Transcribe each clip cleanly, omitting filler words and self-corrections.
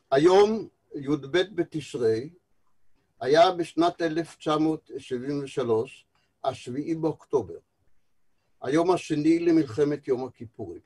היום, י"ב בתשרי, היה בשנת 1973, השביעי באוקטובר, היום השני למלחמת יום הכיפורים.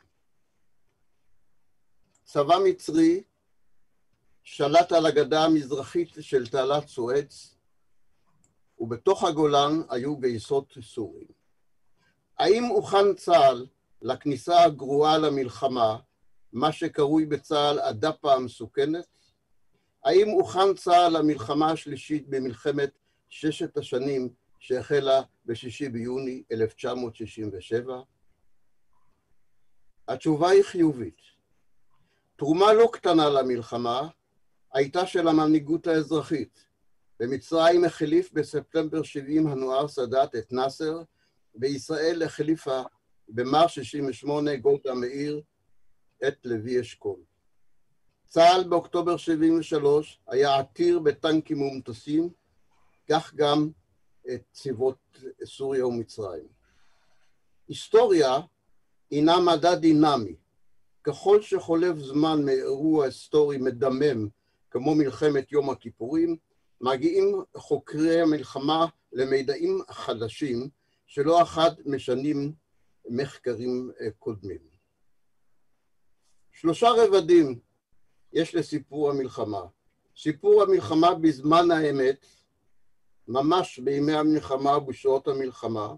צבא מצרי שלט על הגדה המזרחית של תעלת סואץ, ובתוך הגולן היו גייסות סורים. האם הוכן צה"ל לכניסה הגרועה למלחמה, מה שקרוי בצה"ל הדפה המסוכנת? האם הוכן צה"ל למלחמה השלישית במלחמת ששת השנים שהחלה ב6 ביוני 1967? התשובה היא חיובית. תרומה לא קטנה למלחמה הייתה של המנהיגות האזרחית. במצרים החליף בספטמבר 70 אנואר סאדאת את נאסר, בישראל החליפה במרס 68 גולדה מאיר את לוי אשכול. צה"ל באוקטובר 73 היה עתיר בטנקים ומטוסים, כך גם את צבאות סוריה ומצרים. היסטוריה הינה מדע דינמי. ככל שחולף זמן מאירוע היסטורי מדמם כמו מלחמת יום הכיפורים, מגיעים חוקרי המלחמה למידעים חדשים שלא אחת משנים מחקרים קודמים. 3 רבדים יש לסיפור המלחמה. סיפור המלחמה בזמן האמת, ממש בימי המלחמה ובשעות המלחמה.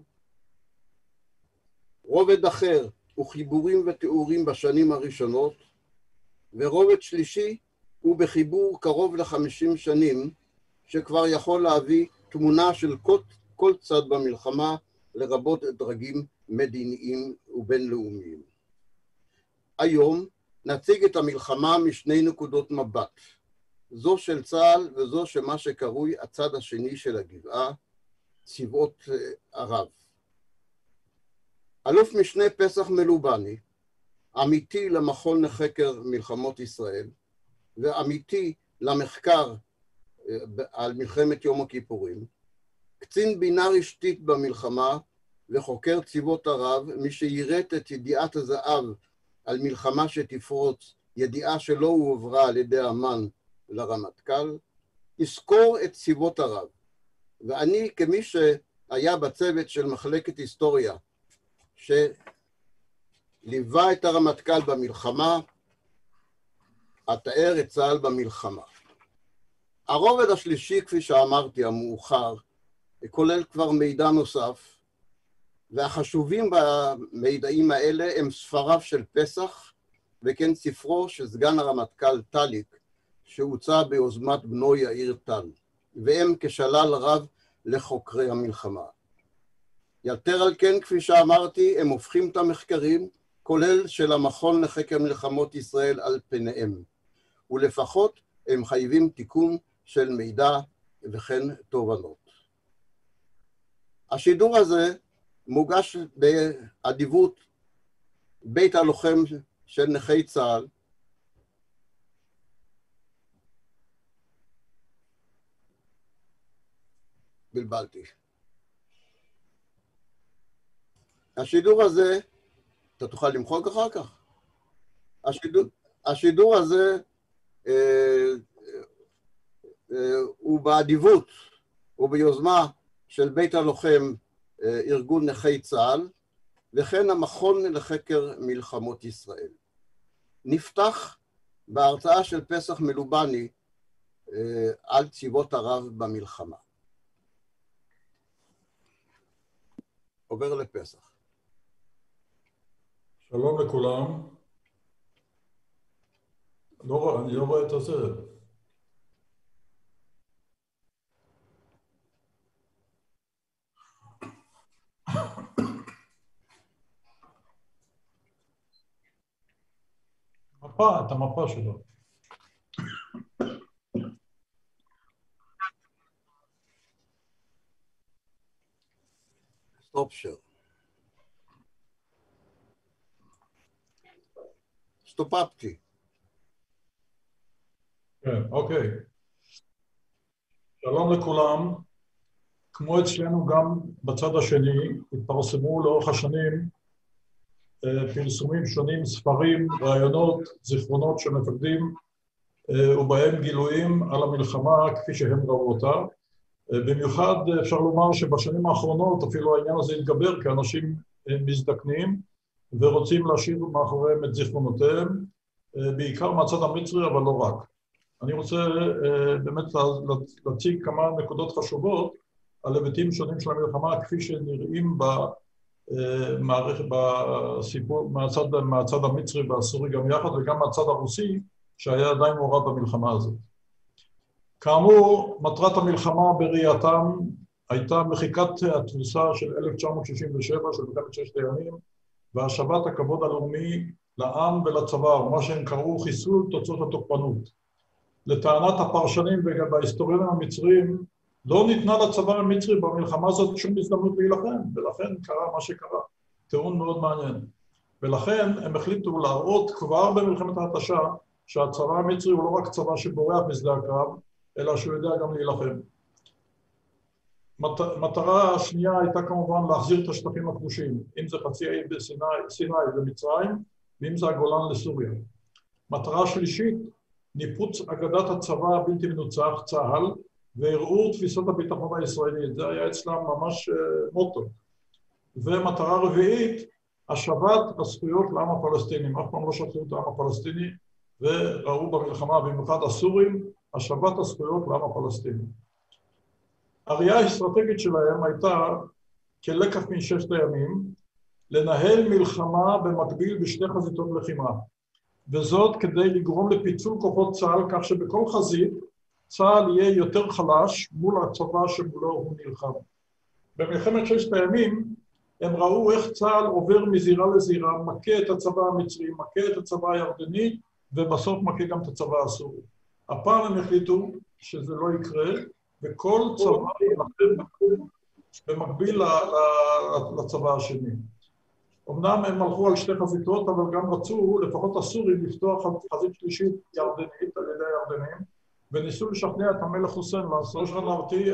רובד אחר הוא חיבורים ותיאורים בשנים הראשונות, ורובד שלישי הוא בחיבור קרוב ל50 שנים, שכבר יכול להביא תמונה של כל צד במלחמה, לרבות דרגים מדיניים ובינלאומיים. היום נציג את המלחמה משני נקודות מבט, זו של צה"ל וזו שמה שקרוי הצד השני של הגבעה, צבאות ערב. אלוף משנה פסח מלובני, עמיתי למכון לחקר מלחמות ישראל, ועמיתי למחקר על מלחמת יום הכיפורים, קצין בינה רשתית במלחמה וחוקר צבאות ערב, מי שירת את ידיעת הזהב על מלחמה שתפרוץ, ידיעה שלא הועברה על ידי אמן לרמטכ"ל, יזכור את צבאות ערב. ואני כמי שהיה בצוות של מחלקת היסטוריה, שליווה את הרמטכ"ל במלחמה, אתאר את צה"ל במלחמה. הרובד השלישי, כפי שאמרתי, המאוחר, כולל כבר מידע נוסף, והחשובים במידעים האלה הם ספריו של פסח, וכן ספרו של סגן הרמטכ"ל טליק, שהוצא ביוזמת בנו יאיר טל, והם כשלל רב לחוקרי המלחמה. יתר על כן, כפי שאמרתי, הם הופכים את המחקרים, כולל של המכון לחקר מלחמות ישראל על פניהם, ולפחות הם חייבים תיקון של מידע וכן תובנות. השידור הזה מוגש באדיבות בית הלוחם של נכי צה"ל, בלבלתי. השידור הזה, אתה תוכל למחוק אחר כך? השידור הזה הוא באדיבות, הוא ביוזמה של בית הלוחם, ארגון נכי צה"ל, וכן המכון לחקר מלחמות ישראל. נפתח בהרצאה של פסח מלובני על צבאות ערב במלחמה. עובר לפסח. שלום לכולם. אני לא רואה את הזה. את המפה שלו. סטופ שר. סטופפתי. כן, אוקיי. שלום לכולם. כמו אצלנו גם בצד השני, התפרסמו לאורך השנים פרסומים שונים, ספרים, רעיונות, זיכרונות של מפקדים ובהם גילויים על המלחמה כפי שהם ראו אותה. במיוחד אפשר לומר שבשנים האחרונות אפילו העניין הזה התגבר, כי אנשים מזדקנים ורוצים להשאיר מאחוריהם את זיכרונותיהם, בעיקר מהצד המצרי, אבל לא רק. אני רוצה באמת להציג כמה נקודות חשובות על היבטים שונים של המלחמה, כפי שנראים בסיפור מהצד המצרי והסורי גם יחד, וגם מהצד הרוסי, שהיה עדיין מעורב במלחמה הזאת. כאמור, מטרת המלחמה בראייתם הייתה מחיקת התבוסה של 1967 של מלחמת ששת הימים, והשבת הכבוד הלאומי לעם ולצבא, או מה שהם קראו חיסול תוצאות התוקפנות. לטענת הפרשנים וההיסטוריונים המצריים, לא ניתנה לצבא המצרי במלחמה הזאת שום הזדמנות להילחם, ולכן קרה מה שקרה. טיעון מאוד מעניין. ולכן הם החליטו להראות כבר במלחמת ההתשה, שהצבא המצרי הוא לא רק צבא שבורח בשדה הקרב, אלא שהוא יודע גם להילחם. מטרה השנייה הייתה כמובן להחזיר את השטחים הכבושים, אם זה חצי האי בסיני ומצרים, ואם זה הגולן לסוריה. מטרה שלישית, ניפוץ אגדת הצבא הבלתי מנוצח, צה"ל, וערעור תפיסות הביטחון הישראלית. זה היה אצלם ממש מוטו. ומטרה רביעית, השבת הזכויות לעם הפלסטינים. אף פעם לא שכחו את העם הפלסטיני, וראו במלחמה, במיוחד הסורים, השבת הזכויות לעם הפלסטיני. הראייה האסטרטגית שלהם הייתה, כלקח מששת הימים, לנהל מלחמה במקביל בשתי חזיתות לחימה. וזאת כדי לגרום לפיצול כוחות צה"ל, כך שבכל חזית צה"ל יהיה יותר חלש מול הצבא שמולו הוא נלחם. במלחמת ששת הימים הם ראו איך צה"ל עובר מזירה לזירה, מכה את הצבא המצרי, מכה את הצבא הירדני, ובסוף מכה גם את הצבא הסורי. הפעם הם החליטו שזה לא יקרה, וכל צבא ילחם במקביל לצבא השני. אמנם הם הלכו על שתי חזיתות, אבל גם רצו, לפחות הסורים, לפתוח חזית שלישית ירדנית על ידי הירדנים, וניסו לשכנע את המלך חוסיין לעשות. שנאמרתי,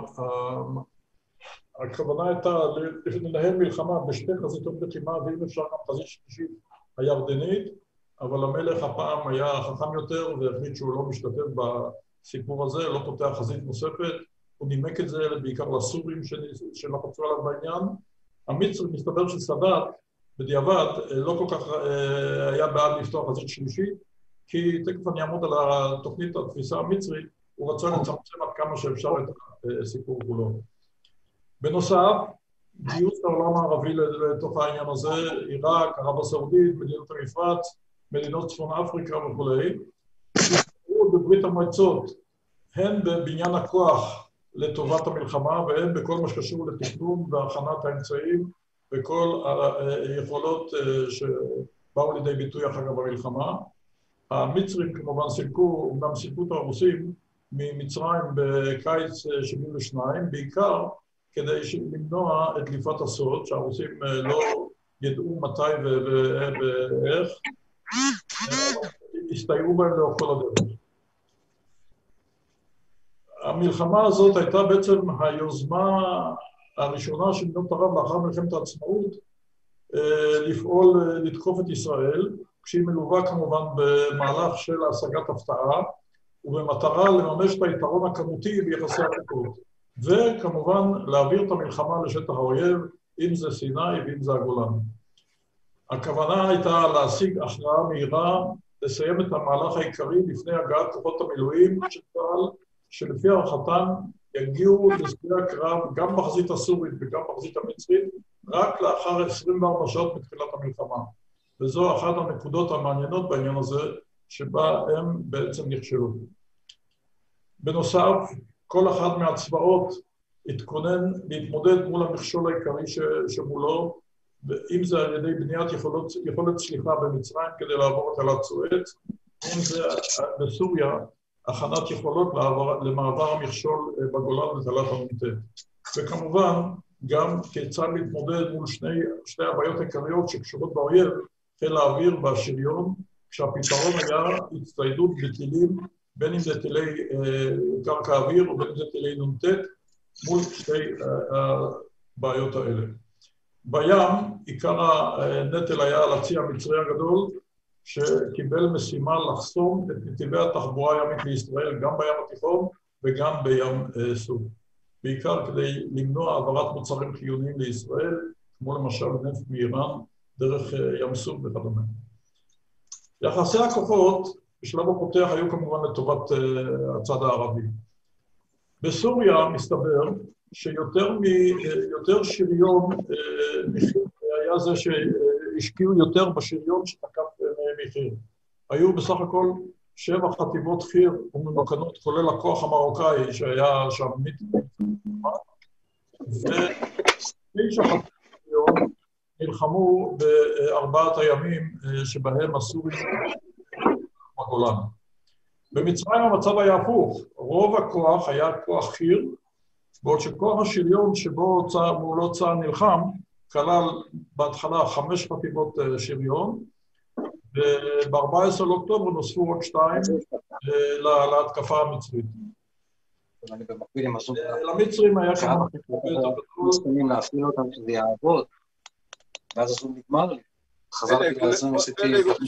הכוונה הייתה לנהל מלחמה בשתי חזיתות לחימה, ואם אפשר גם חזית שלישית הירדנית, אבל המלך הפעם היה חכם יותר, והחליט שהוא לא משתתף בסיפור הזה, לא פותח חזית נוספת, הוא נימק את זה בעיקר לסורים שלחצו עליו בעניין. המצרי מסתבר שסאדאת בדיעבד לא כל כך היה בעד לפתוח חזית שלישית, כי תכף אני אעמוד על התוכנית התפיסה המצרית, הוא רצה לצמצם עד כמה שאפשר את הסיפור כולו. בנוסף, גיוס העולם הערבי לתוך העניין הזה, עיראק, ערב הסעודית, מדינות המפרץ, מדינות צפון אפריקה וכו'. הוא בברית המועצות, הן בבניין הכוח לטובת המלחמה, והן בכל מה שקשור לתכנון והכנת האמצעים, וכל היכולות שבאו לידי ביטוי אחר כך במלחמה. המצרים כמובן סילקו, אומנם סילקו את הרוסים ממצרים בקיץ 72, בעיקר כדי למנוע את דליפת הסוד, שהרוסים לא ידעו מתי ואיך, הסתייעו בהם לאורך כל הדרך. המלחמה הזאת הייתה בעצם היוזמה הראשונה של מדינות ערב לאחר מלחמת העצמאות, לפעול, לתקוף את ישראל, כשהיא מלווה כמובן במהלך של השגת הפתעה, ובמטרה לממש את היתרון הכמותי ביחסי הכוחות. וכמובן להעביר את המלחמה לשטח האויב, אם זה סיני ואם זה הגולן. הכוונה הייתה להשיג הכרעה מהירה, לסיים את המהלך העיקרי לפני הגעת כוחות המילואים של צה"ל, שלפי הערכתם יגיעו לשדה הקרב גם בחזית הסורית וגם בחזית המצרית, רק לאחר 24 שעות מתחילת המלחמה. וזו אחת הנקודות המעניינות בעניין הזה, שבה הם בעצם נכשלו. בנוסף, כל אחד מהצבאות התכונן להתמודד מול המכשול העיקרי שמולו, אם זה על ידי בניית יכולת שליחה במצרים כדי לעבור את תעלת סואץ, אם זה בסוריה, הכנת יכולות למעבר המכשול בגולן ותעלת הנ"ט. וכמובן, גם כיצד להתמודד מול שתי הבעיות העיקריות שקשורות באויב, חיל האוויר והשריון, כשהפתרון היה הצטיידות בטילים, בין אם זה טילי קרקע אוויר ובין אם זה טילי נ"ט, מול שתי הבעיות האלה. בים, עיקר הנטל היה על הצי המצרי הגדול, שקיבל משימה לחסום את נתיבי התחבורה הימית לישראל, גם בים התיכון וגם בים סוף. בעיקר כדי למנוע העברת מוצרים חיוניים לישראל, כמו למשל נפט מאיראן, דרך ים סוף וכדומה. יחסי הכוחות בשלב הפותח היו כמובן לטובת הצד הערבי. בסוריה מסתבר שיותר שריון היה זה שהשקיעו יותר בשריון שתקף מחיר. היו בסך הכל 7 חטיבות חי"ר וממוקנות, כולל הכוח המרוקאי שהיה שם ו9 חטיבות שריון נלחמו ב4 הימים שבהם הסורים בגולן. במצרים המצב היה הפוך, רוב הכוח היה כוח חי"ר, בעוד שכוח השריון שבו מולו צה"ל נלחם, כלל בהתחלה 5 חטיבות שריון, וב-14 לאוקטובר נוספו עוד 2 להתקפה המצרית. למצרים היה כמה מסכימים להפעיל אותם שזה יעבוד, ואז הסוף נגמר לי. חזרתי לעצמם עשיתי...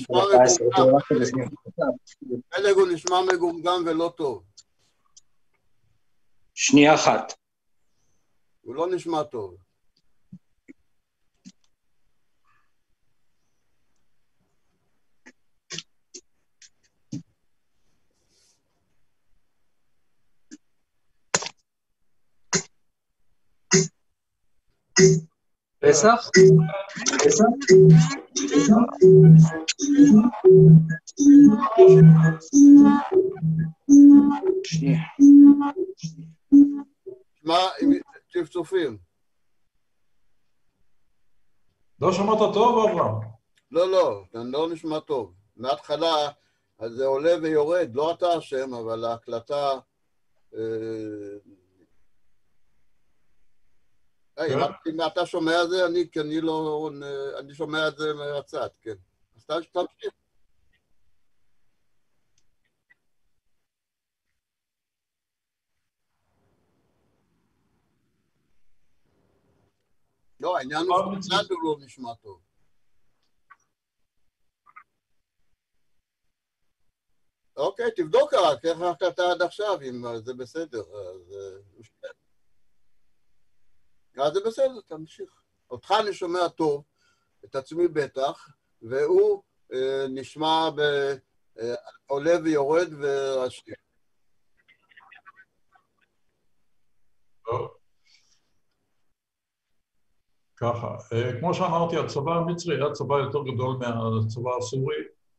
פלג הוא נשמע מגומגם ולא טוב. שנייה אחת. הוא לא נשמע טוב. פסח? שנייה. מה, צפצופים? לא שמעת טוב, אברהם? לא, זה לא נשמע טוב. מההתחלה, אז זה עולה ויורד, לא אתה אשם, אבל ההקלטה... אם אתה שומע את זה, אני שומע את זה מהצד, כן. אז תמשיך. לא, העניין הוא שבצד הוא לא נשמע טוב. אוקיי, תבדוק רק איך ההקלטה עד עכשיו, אם זה בסדר. אז זה בסדר, תמשיך. אותך אני שומע טוב, את עצמי בטח, והוא נשמע עולה ויורד ורשתי. ככה, כמו שאמרתי, הצבא המצרי היה צבא יותר גדול מהצבא הסורי,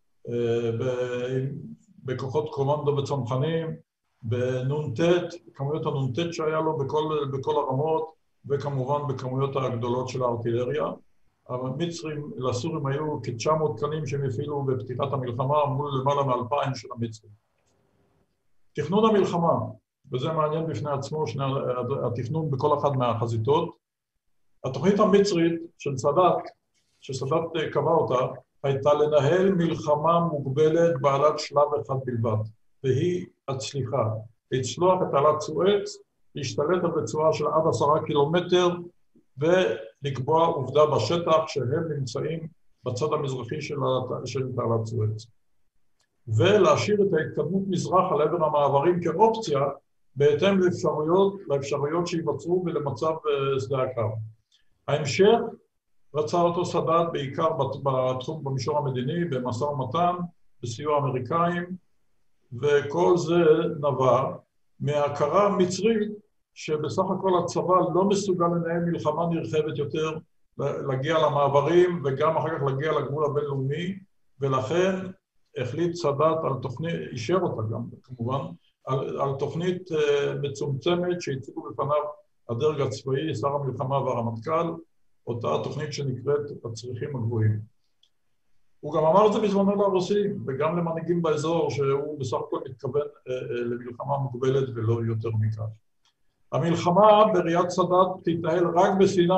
בכוחות קומנדו וצנחנים, בנ"ט, כמויות הנ"ט שהיה לו בכל הרמות, וכמובן בכמויות הגדולות של הארטילריה. המצרים, לסורים היו כ-900 תקנים שהם הפעילו בפתיחת המלחמה מול למעלה מ-2,000 של המצרים. תכנון המלחמה, וזה מעניין בפני עצמו, התכנון בכל אחת מהחזיתות. התוכנית המצרית של סאדאת, שסאדאת קבע אותה, הייתה לנהל מלחמה מוגבלת בעלת שלב אחד בלבד, והיא הצליחה, לצלוח את תעלת סואץ, להשתלט על רצועה של עד 10 קילומטר ולקבוע עובדה בשטח שהם נמצאים בצד המזרחי של תעלת סואץ. ולהשאיר את ההתקדמות מזרח על עבר המעברים כאופציה בהתאם לאפשרויות שיווצרו ולמצב שדה הקרב. ההמשך רצה אותו סאדאת בעיקר בתחום במישור המדיני, במשא ומתן, בסיוע האמריקאים, וכל זה נבע מההכרה המצרית שבסך הכל הצבא לא מסוגל לנהל מלחמה נרחבת יותר, להגיע למעברים וגם אחר כך להגיע לגבול הבינלאומי, ולכן החליט סאדאת על תוכנית, אישר אותה גם כמובן, על תוכנית מצומצמת שהציגו בפניו הדרג הצבאי, שר המלחמה והרמטכ"ל, אותה תוכנית שנקראת הצריכים הגבוהים. הוא גם אמר את זה בזמנו לרוסים, וגם למנהיגים באזור, שהוא בסך הכל מתכוון למלחמה מוגבלת ולא יותר מכך. המלחמה בראיית סאדאת תתנהל רק בסיני.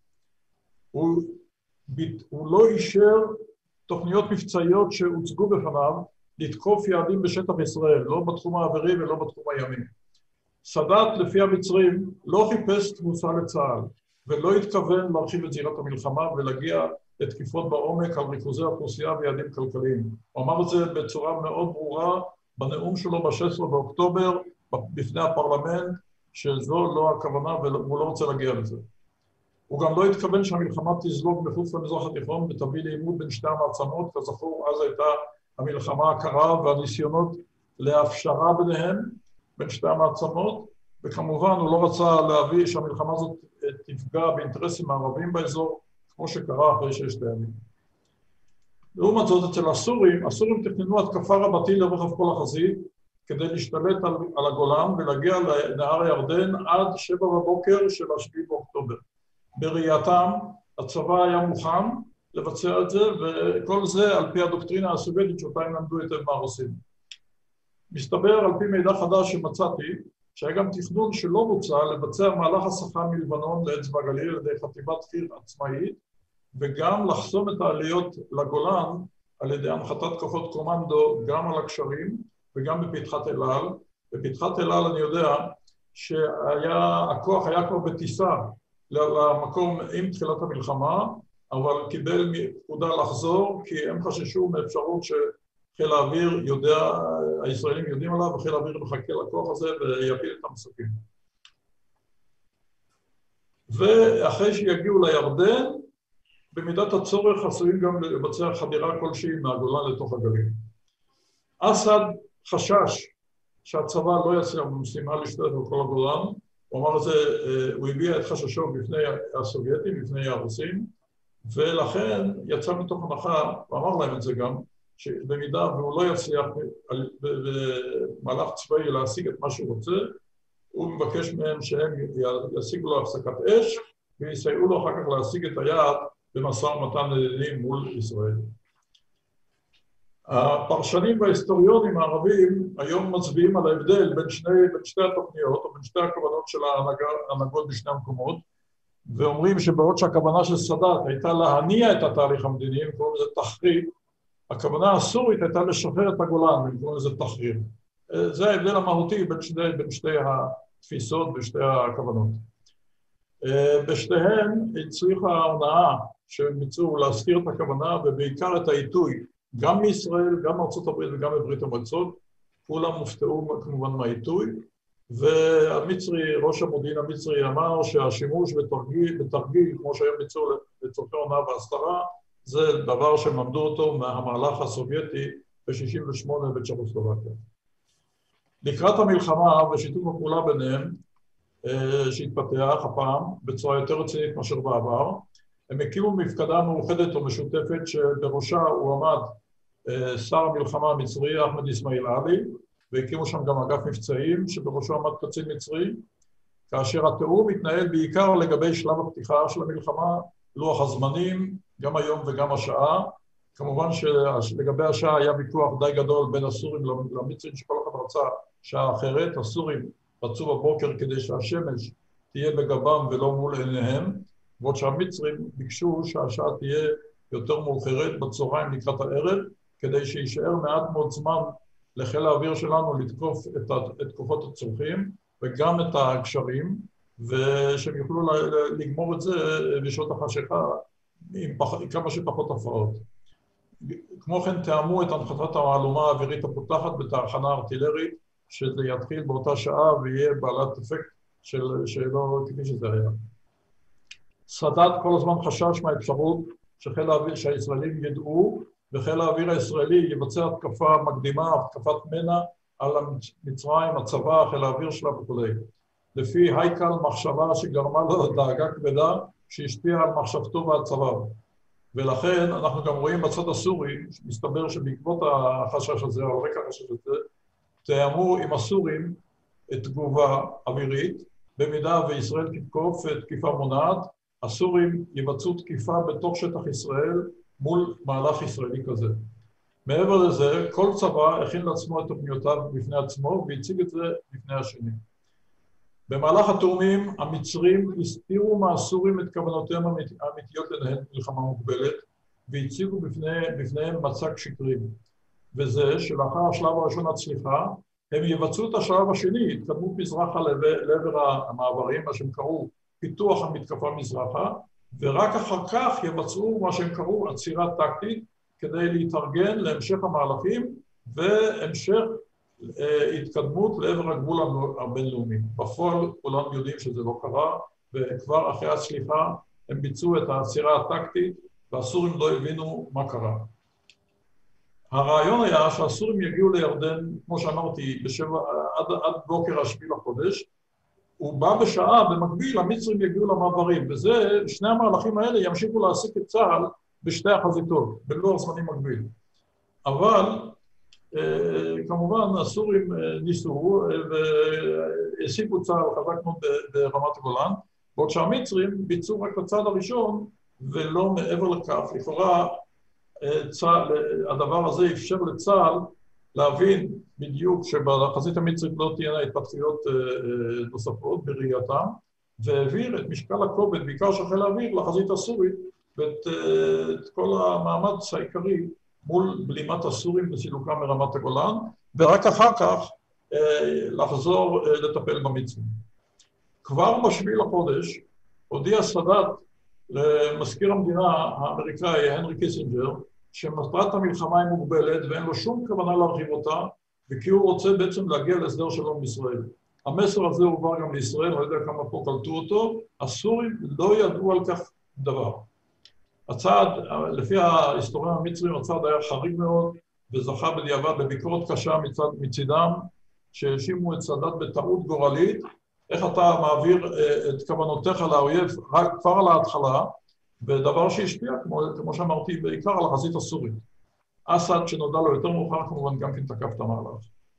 הוא לא אישר תוכניות מבצעיות שהוצגו בפניו לתקוף יעדים בשטח ישראל, לא בתחום האווירי ולא בתחום הימי. סאדאת, לפי המצרים, לא חיפש תבוסה לצה"ל, ולא התכוון להרחיב את זירת המלחמה ולהגיע לתקיפות בעומק על ריכוזי האוכלוסייה ויעדים כלכליים. הוא אמר את זה בצורה מאוד ברורה בנאום שלו ב-16 באוקטובר בפני הפרלמנט, שזו לא הכוונה והוא לא רוצה להגיע לזה. הוא גם לא התכוון שהמלחמה תזלוג מחוץ למזרח התיכון ותביא לעימות בין שתי המעצמות, כזכור, אז הייתה המלחמה הקרה והניסיונות להפשרה ביניהם, בין שתי המעצמות, וכמובן הוא לא רצה להביא שהמלחמה הזאת תפגע באינטרסים הערבים באזור, כמו שקרה אחרי 6 ימים. לעומת זאת, אצל הסורים תכננו התקפה רבתי לרוחב כל החזית, כדי להשתלט על הגולן ולהגיע לנהר הירדן עד 7 בבוקר של 7 באוקטובר. בראייתם, הצבא היה מוכן לבצע את זה, וכל זה על פי הדוקטרינה הסובייטית שאותה הם למדו היטב מה עושים. מסתבר על פי מידע חדש שמצאתי, שהיה גם תכנון שלא בוצע לבצע מהלך הסחה מלבנון לאצבע הגליל על ידי חטיבת חי"ר עצמאית, וגם לחסום את העליות לגולן על ידי הנחתת כוחות קומנדו גם על הקשרים וגם בפתחת אל על. בפתחת אל על אני יודע שהכוח היה כבר בטיסה למקום עם תחילת המלחמה, אבל קיבל פקודה לחזור, כי הם חששו מאפשרות שחיל האוויר יודע, הישראלים יודעים עליו, וחיל האוויר מחכה לכוח הזה ויפיל את המסוקים. ואחרי שיגיעו לירדן, במידת הצורך עשויים גם לבצע חדירה כלשהי מהגולן לתוך הגליל. אסד חשש שהצבא לא יצליח במשימה להשתלט על כל הגולן, הוא אמר את זה, הוא הביע את חששו בפני הסובייטים, בפני הרוסים, ולכן יצא מתוך הנחה, ואמר להם את זה גם, שבמידה והוא לא יצליח במהלך צבאי להשיג את מה שהוא רוצה, הוא מבקש מהם שהם ישיגו לו הפסקת אש, ויסייעו לו אחר כך להשיג את היעד במשא ומתן מדיני מול ישראל. הפרשנים וההיסטוריונים הערבים היום מצביעים על ההבדל בין שתי התוכניות, או בין שתי הכוונות של ההנהגות בשני המקומות, ואומרים שבעוד שהכוונה של סאדאת הייתה להניע את התהליך המדיני, קוראים לזה תחריב, הכוונה הסורית הייתה לשחרר את הגולן, קוראים לזה תחריב. זה ההבדל המהותי בין שתי התפיסות ושתי הכוונות. בשתיהן הצליחה ההונאה שהם ביצעו להזכיר את הכוונה ובעיקר את העיתוי, גם מישראל, גם מארצות הברית וגם בברית המועצות, כולם מופתעו כמובן מהעיתוי, והמצרי, ראש המודיעין המצרי אמר שהשימוש בתרגיל, כמו שהם ביצעו לצורכי הונאה והסתרה, זה דבר שהם למדו אותו מהמהלך הסובייטי ב-68 בצ'כוסלובקיה. לקראת המלחמה ושיתוף הפעולה ביניהם, שהתפתח הפעם בצורה יותר רצינית מאשר בעבר, הם הקימו מפקדה מאוחדת או משותפת שבראשה הוא עמד שר המלחמה המצרי אחמד אסמאעיל עלי, והקימו שם גם אגף מבצעים שבראשו עמד קצין מצרי, כאשר התיאום מתנהל בעיקר לגבי שלב הפתיחה של המלחמה, לוח הזמנים, גם היום וגם השעה. כמובן שלגבי השעה היה ויכוח די גדול בין הסורים למצרים, שכל אחד רצה שעה אחרת. הסורים רצו בבוקר כדי שהשמש תהיה בגבם ולא מול עיניהם, ועוד שהמצרים ביקשו שהשעה תהיה יותר מאוחרת בצהריים לקראת הערב, כדי שישאר מעט מאוד זמן לחיל האוויר שלנו לתקוף את כוחות הצורכים וגם את הקשרים, ושהם יוכלו לגמור את זה בשעות החשיכה עם כמה שפחות הפרעות. כמו כן תאמו את הנחתת המהלומה האווירית הפותחת בתחנה ארטילרית, שזה יתחיל באותה שעה ויהיה בעלת אפקט שלא כפי שזה היה. סאדאת כל הזמן חשש מהאפשרות שחיל האוויר שהישראלים ידעו, וחיל האוויר הישראלי יבצע התקפה מקדימה, התקפת מנע, על מצרים, הצבא, חיל האוויר שלה וכו'. לפי הייקל מחשבה שגרמה לו דאגה כבדה, שהשפיעה על מחשבתו והצבא. ולכן אנחנו גם רואים בצד הסורי, מסתבר שבעקבות החשש הזה, או רקע החשש הזה, תאמו עם הסורים את תגובה אווירית, במידה וישראל תתקוף תקיפה מונעת, הסורים יבצעו תקיפה בתוך שטח ישראל מול מהלך ישראלי כזה. מעבר לזה, כל צבא הכין לעצמו את תוכניותיו בפני עצמו והציג את זה בפני השני. במהלך התאומים, המצרים הסתירו מהסורים את כוונותיהם האמיתיות לנהל מלחמה מוגבלת, והציגו בפניהם מצג שקרים. וזה שלאחר השלב הראשון הצליחה, הם יבצעו את השלב השני, התקדמות מזרחה לעבר המעברים, מה שהם קראו פיתוח המתקפה מזרחה, ורק אחר כך יבצעו מה שהם קראו עצירה טקטית, כדי להתארגן להמשך המהלכים והמשך התקדמות לעבר הגבול הבינלאומי. בפועל כולם יודעים שזה לא קרה, וכבר אחרי הצליחה הם ביצעו את העצירה הטקטית, והסורים לא הבינו מה קרה. הרעיון היה שהסורים יגיעו לירדן, כמו שאמרתי, עד בוקר השביעי לחודש, הוא בא בשעה, במקביל המצרים יגיעו למעברים, וזה, שני המהלכים האלה ימשיכו להעסיק את צה"ל בשתי החזיתות, בלוח זמנים מקביל. אבל כמובן הסורים ניסו והעסיקו צה"ל חזק מאוד ברמת הגולן, בעוד שהמצרים ביצעו רק בצד הראשון ולא מעבר לכך. לכאורה הדבר הזה אפשר לצה"ל להבין בדיוק שבחזית המצרית לא תהיינה התפתחויות נוספות בראייתם, והעביר את משקל הכובד, בעיקר של חיל האוויר, לחזית הסורית, ואת כל המאמץ העיקרי מול בלימת הסורים בסילוקם מרמת הגולן, ורק אחר כך לחזור לטפל במצרים. כבר בשביעי לחודש הודיע סאדאת למזכיר המדינה האמריקאי הנרי קיסינג'ר, שמטרת המלחמה היא מוגבלת ואין לו שום כוונה להרחיב אותה, וכי הוא רוצה בעצם להגיע להסדר שלום בישראל. המסר הזה הועבר גם לישראל, אני לא יודע כמה פה קלטו אותו, הסורים לא ידעו על כך דבר. הצעד, לפי ההיסטוריון המצרים, הצעד היה חריג מאוד, וזכה בדיעבד בביקורת קשה מצידם, שהאשימו את סאדאת בטעות גורלית, איך אתה מעביר את כוונותיך לאויב רק כבר על ההתחלה, ודבר שהשפיע, כמו שאמרתי, בעיקר על החזית הסורית. אסד, שנודע לו יותר מאוחר, כמובן גם כן תקף את המהלך.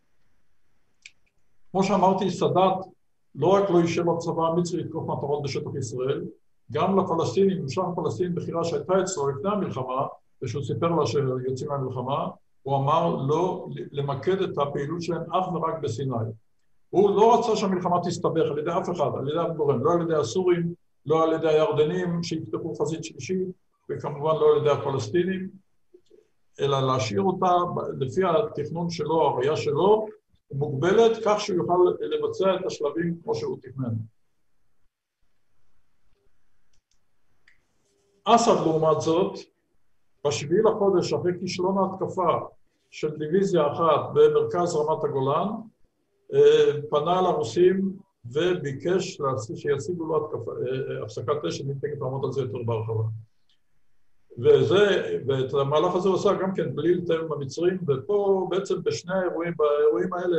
כמו שאמרתי, סאדאת לא רק לא אישר לצבא המצרי לתקוף מטרות בשטח ישראל, גם לפלסטינים, ממשל הפלסטינים בחירה שהייתה אצלו לפני המלחמה, ושהוא סיפר לה שיוצאים מהמלחמה, הוא אמר לא למקד את הפעילות שלהם אך ורק בסיני. הוא לא רצה שהמלחמה תסתבך על ידי אף אחד, על ידי הגורם, לא על ידי הסורים, לא על ידי הירדנים שיפתחו חזית שלישית, וכמובן לא על ידי הפלסטינים, אלא להשאיר אותה לפי התכנון שלו, הראייה שלו, מוגבלת, כך שהוא יוכל לבצע את השלבים כמו שהוא תכנן. אסד לעומת זאת, בשביעי לחודש, אחרי כישלון ההתקפה של דיוויזיה אחת במרכז רמת הגולן, פנה לרוסים וביקש שיציגו לו הפסקת אש, שנתקת לעמוד על זה יותר בהרחבה. ואת המהלך הזה הוא עושה גם כן בלי לתאם עם המצרים, ופה בעצם בשני באירועים האלה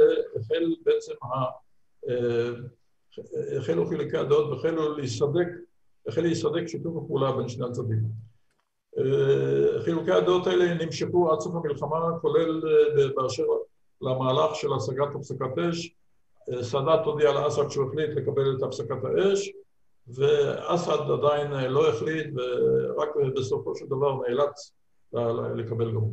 החלו חילוקי הדעות והחל להיסדק שיתוף הפעולה בין שני הצדדים. חילוקי הדעות האלה נמשכו עד סוף המלחמה, כולל באשר למהלך של השגת הפסקת אש. סאדאת הודיע לאסד שהוא החליט לקבל את הפסקת האש, ואסד עדיין לא החליט, ורק בסופו של דבר נאלץ לקבל גם.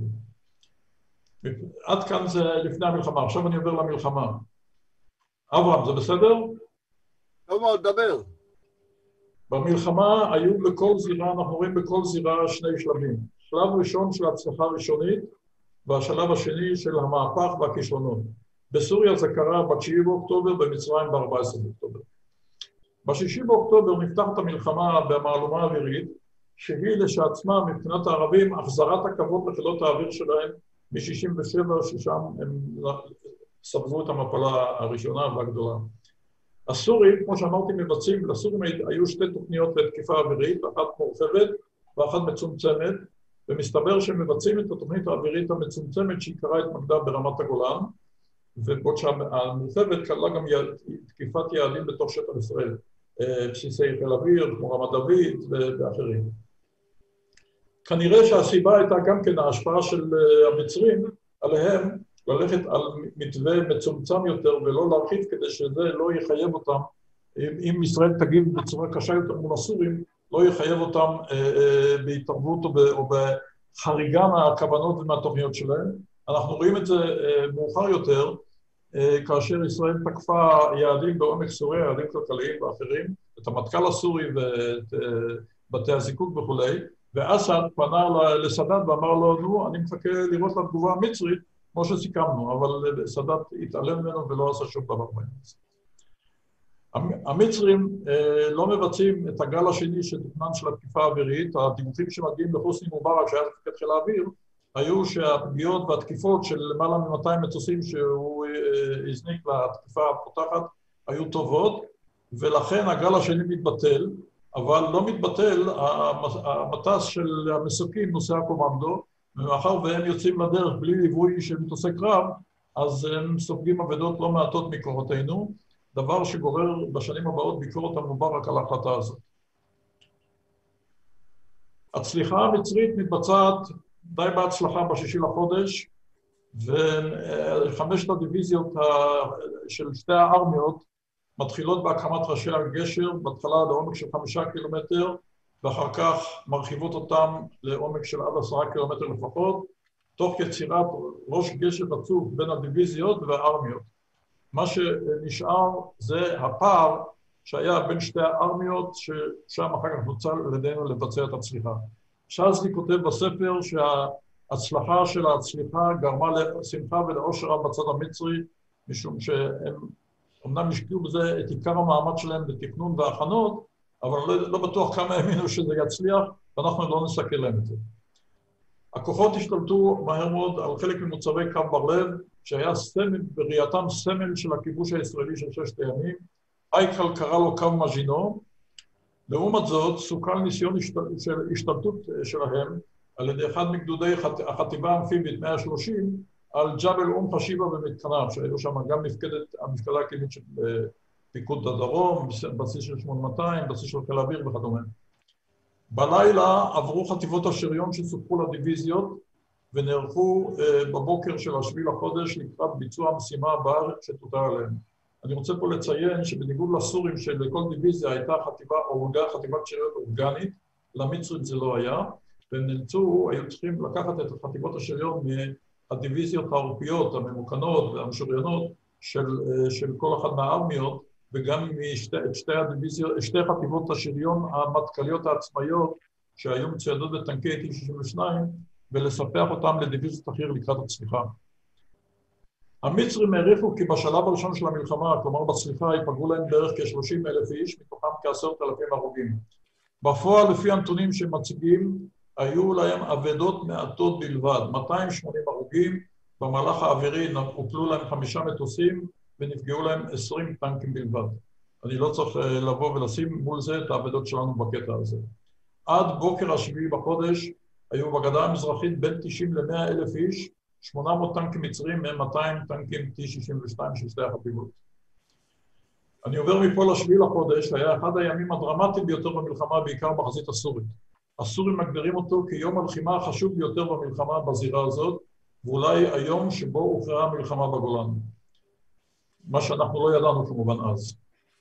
עד כאן זה לפני המלחמה, עכשיו אני עובר למלחמה. אברהם, זה בסדר? טוב מאוד, דבר. במלחמה היו בכל זירה, אנחנו רואים בכל זירה שני שלבים. שלב ראשון של הצלחה ראשונית, והשלב השני של המהפך והכישלונות. בסוריה זה קרה ב-9 באוקטובר, במצרים ב-14 באוקטובר. ב-6 באוקטובר נפתחת המלחמה במהלומה האווירית, שהיא לשעצמה מבחינת הערבים החזרת הכבוד לחילות האוויר שלהם מ-67, ששם הם סבבו את המפלה הראשונה והגדולה. הסורים, כמו שאמרתי, מבצעים, לסורים היו שתי תוכניות לתקיפה אווירית, אחת מורחבת ואחת מצומצמת, ומסתבר שהם מבצעים את התוכנית האווירית המצומצמת שעיקרה התמקדה ברמת הגולן, ובעוד שהמורחבת כללה גם תקיפת יעדים בתוך שטח ישראל, בסיסי חיל אוויר, כמו רמת דוד ואחרים. כנראה שהסיבה הייתה גם כן ההשפעה של המצרים עליהם, ללכת על מתווה מצומצם יותר ולא להרחיב, כדי שזה לא יחייב אותם, אם ישראל תגיב בצורה קשה יותר מול הסורים, לא יחייב אותם בהתערבות או בחריגה מהכוונות ומהתוכניות שלהם. אנחנו רואים את זה מאוחר יותר, כאשר ישראל תקפה יעדים בעומק סוריה, יעדים כלכליים ואחרים, את המטכ"ל הסורי ואת בתי הזיקוק וכו', ואסד פנה לסאדאת ואמר לו, נו, אני מחכה לראות את התגובה המצרית, כמו שסיכמנו, אבל סאדאת התעלם ממנו ולא עשה שום דבר בעניין הזה. המצרים לא מבצעים את הגל השני שתוכנן של התקיפה האווירית. הדיווחים שמגיעים לחוסני מובארק, שהיה מפקד חיל האוויר, היו שהפגיעות והתקיפות של למעלה מ-200 מטוסים שהוא הזניק לתקיפה הפותחת היו טובות, ולכן הגל השני מתבטל, אבל לא מתבטל המטס של המסוקים, נושא הקומנדו, ומאחר והם יוצאים לדרך בלי ליווי של מטוסי קרב, אז הם סופגים אבדות לא מעטות מכוחותינו, דבר שגורר בשנים הבאות ביקורת על מובארק על ההחלטה הזאת. הצליחה המצרית מתבצעת די בהצלחה ב6 לחודש, וחמשת הדיוויזיות של שתי הארמיות מתחילות בהקמת ראשי הגשר, בהתחלה לעומק של 5 קילומטר, ואחר כך מרחיבות אותם לעומק של עד 10 קילומטר לפחות, תוך יצירת ראש גשר רצוף בין הדיוויזיות והארמיות. מה שנשאר זה הפער שהיה בין שתי הארמיות, ששם אחר כך נוצל על ידינו לבצע את הצליחה. שזלי כותב בספר שההצלחה של הצליחה גרמה לשמחה ולאושר רב בצד המצרי, משום שהם אמנם השקיעו בזה את עיקר המאמץ שלהם בתכנון והכנות, אבל לא בטוח כמה האמינו שזה יצליח, ואנחנו לא נסקר להם את זה. הכוחות השתלטו מהר מאוד על חלק ממוצבי קו בר-לב, שהיה בראייתם סמל של הכיבוש הישראלי של 6 הימים. אייקל קרא לו קו מז'ינו. לעומת זאת, סוכל ניסיון של השתלטות שלהם על ידי אחד מגדודי החטיבה האמפיבית 130 על ג'בל חשיבה ומתקניו, שהיו שם גם המפקדה הקדמית של פיקוד הדרום, בסיס של 8200, בסיס של חיל האוויר וכדומה. בלילה עברו חטיבות השריון שסופחו לדיוויזיות ונערכו בבוקר של 7 לחודש לקראת ביצוע המשימה הבאה שתוטל עליהם. אני רוצה פה לציין שבניגוד לסורים שלכל דיוויזיה הייתה חטיבת שריון אורגנית, למצרים זה לא היה, והם היו צריכים לקחת את חטיבות השריון מהדיוויזיות העורפיות, הממוקנות והמשוריינות של כל אחת מהארמיות, וגם משתי חטיבות השריון המטכ"ליות העצמאיות שהיו מצוידות בטנקי T-62 ולספח אותם לדיוויזיות אחר לקראת הצליחה. המצרים העריכו כי בשלב הראשון של המלחמה, כלומר בצליחה, ייפגעו להם בערך כ-30,000 איש, מתוכם כ10,000 הרוגים. בפועל, לפי הנתונים שמציגים, היו להם אבדות מעטות בלבד, 280 הרוגים, במהלך האווירי הופלו להם 5 מטוסים, ונפגעו להם 20 טנקים בלבד. אני לא צריך לבוא ולשים מול זה את האבדות שלנו בקטע הזה. עד בוקר 7 בחודש היו בגדה המזרחית בין 90 ל-100 אלף איש, 800 טנקים מצרים, מהם 200 טנקים T-62 של שתי החטיבות. אני עובר מפה ל7 לחודש, היה אחד הימים הדרמטיים ביותר במלחמה, בעיקר בחזית הסורית. הסורים מגדירים אותו כיום הלחימה החשוב ביותר במלחמה בזירה הזאת, ואולי היום שבו הוכרעה המלחמה בגולן. מה שאנחנו לא ידענו כמובן אז.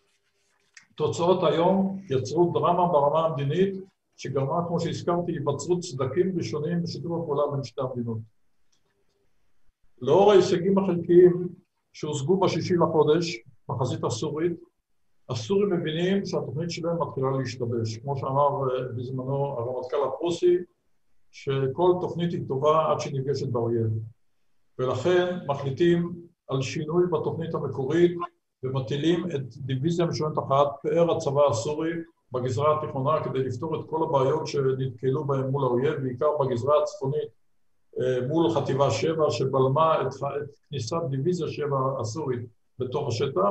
תוצאות היום יצרו דרמה ברמה המדינית, שגרמה, כמו שהזכרתי, היווצרות סדקים ראשונים בשיתוף הפעולה בין שתי המדינות. לאור ההישגים החלקיים שהושגו ב6 לחודש, בחזית הסורית, הסורים מבינים שהתוכנית שלהם מתחילה להשתבש. כמו שאמר בזמנו הרמטכ"ל הפרוסי, שכל תוכנית היא טובה עד שנפגשת באויב. ולכן מחליטים על שינוי בתוכנית המקורית, ומטילים את דיוויזיה משוריינת אחת פאר הצבא הסורי בגזרה התיכונה, כדי לפתור את כל הבעיות שנתקלו בהם מול האויב, בעיקר בגזרה הצפונית, מול חטיבה 7, שבלמה את כניסת דיוויזיה 7 הסורית בתוך השטח,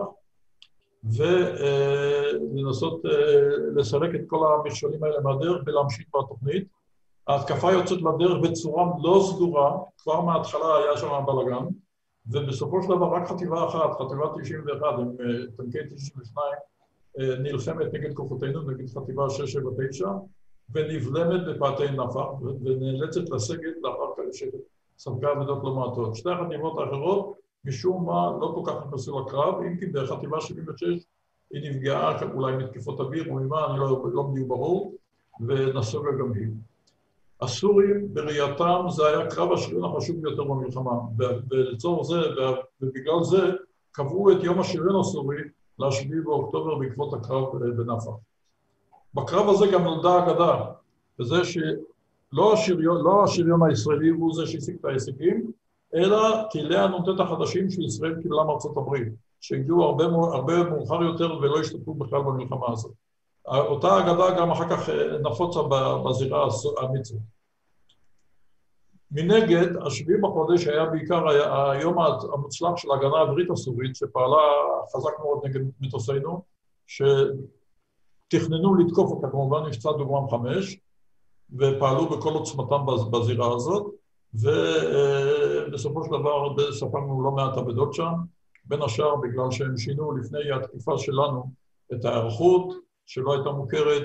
ולנסות לסלק את כל המכשולים האלה מהדרך ולהמשיך בתוכנית. ההתקפה יוצאת לדרך בצורה לא סדורה, כבר מההתחלה היה שם בלגן, ובסופו של דבר רק חטיבה אחת, חטיבה 91, עם טנקי 92, נלחמת נגד כוחותינו, נגד חטיבה 679, ונבלמת בפאתי נפח, ונאלצת לסגת לאחר שספגה אבדות לא מעטות. שתי החטיבות האחרות, משום מה, לא כל כך נכנסו לקרב, אם כי בחטיבה 76 היא נפגעה אולי מתקיפות אוויר, או ממה, אני לא בדיוק ברור, ונסוגה גם היא. הסורים, בראייתם, זה היה קרב השריון החשוב ביותר במלחמה, ולצורך זה, ובגלל זה, קבעו את יום השריון הסורי ל7 באוקטובר בעקבות הקרב בנפח. בקרב הזה גם נולדה אגדה, וזה שלא השריון הישראלי הוא זה שהשיג את ההישגים, אלא טילי הנ"ט החדשים שישראל קיבלה מארצות הברית. שהגיעו הרבה מאוחר יותר ולא השתתפו בכלל במלחמה הזאת. אותה אגדה גם אחר כך נפוצה בזירה המצרית. מנגד, השביעי בחודש היה בעיקר היום המוצלח של ההגנה האווירית הסורית, שפעלה חזק מאוד נגד מטוסינו, שתכננו לתקוף אותה כמובן מבצע דוגרם 5, ופעלו בכל עוצמתם בזירה הזאת, ובסופו של דבר ספגנו לא מעט אבדות שם, בין השאר בגלל שהם שינו לפני התקיפה שלנו את ההיערכות, שלא הייתה מוכרת,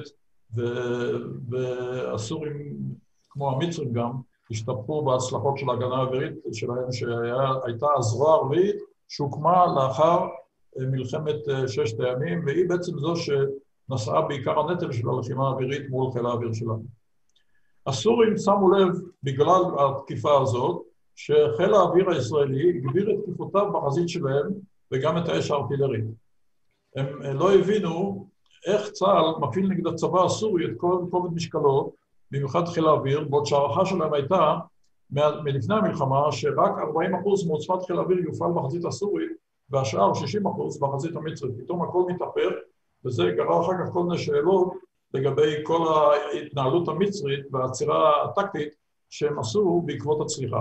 והסורים, כמו המצרים גם, השתפרו בהצלחות של ההגנה האווירית שלהם, שהייתה הזרוע הרביעית שהוקמה לאחר מלחמת ששת הימים, והיא בעצם זו שנשאה בעיקר הנטל של הלחימה האווירית מול חיל האוויר שלנו. הסורים שמו לב בגלל התקיפה הזאת, שחיל האוויר הישראלי הגביר את תקיפותיו בחזית שלהם וגם את האש הארטילרית. הם לא הבינו איך צה"ל מפעיל נגד הצבא הסורי את כל כובד משקלו, במיוחד חיל האוויר, בעוד שהערכה שלהם הייתה מלפני המלחמה שרק 40% מעוצמת חיל האוויר יופעל בחזית הסורית, והשאר 60% בחזית המצרית. פתאום הכל מתהפך, וזה גרר אחר כך כל מיני שאלות לגבי כל ההתנהלות המצרית והעצירה הטקטית שהם עשו בעקבות הצליחה.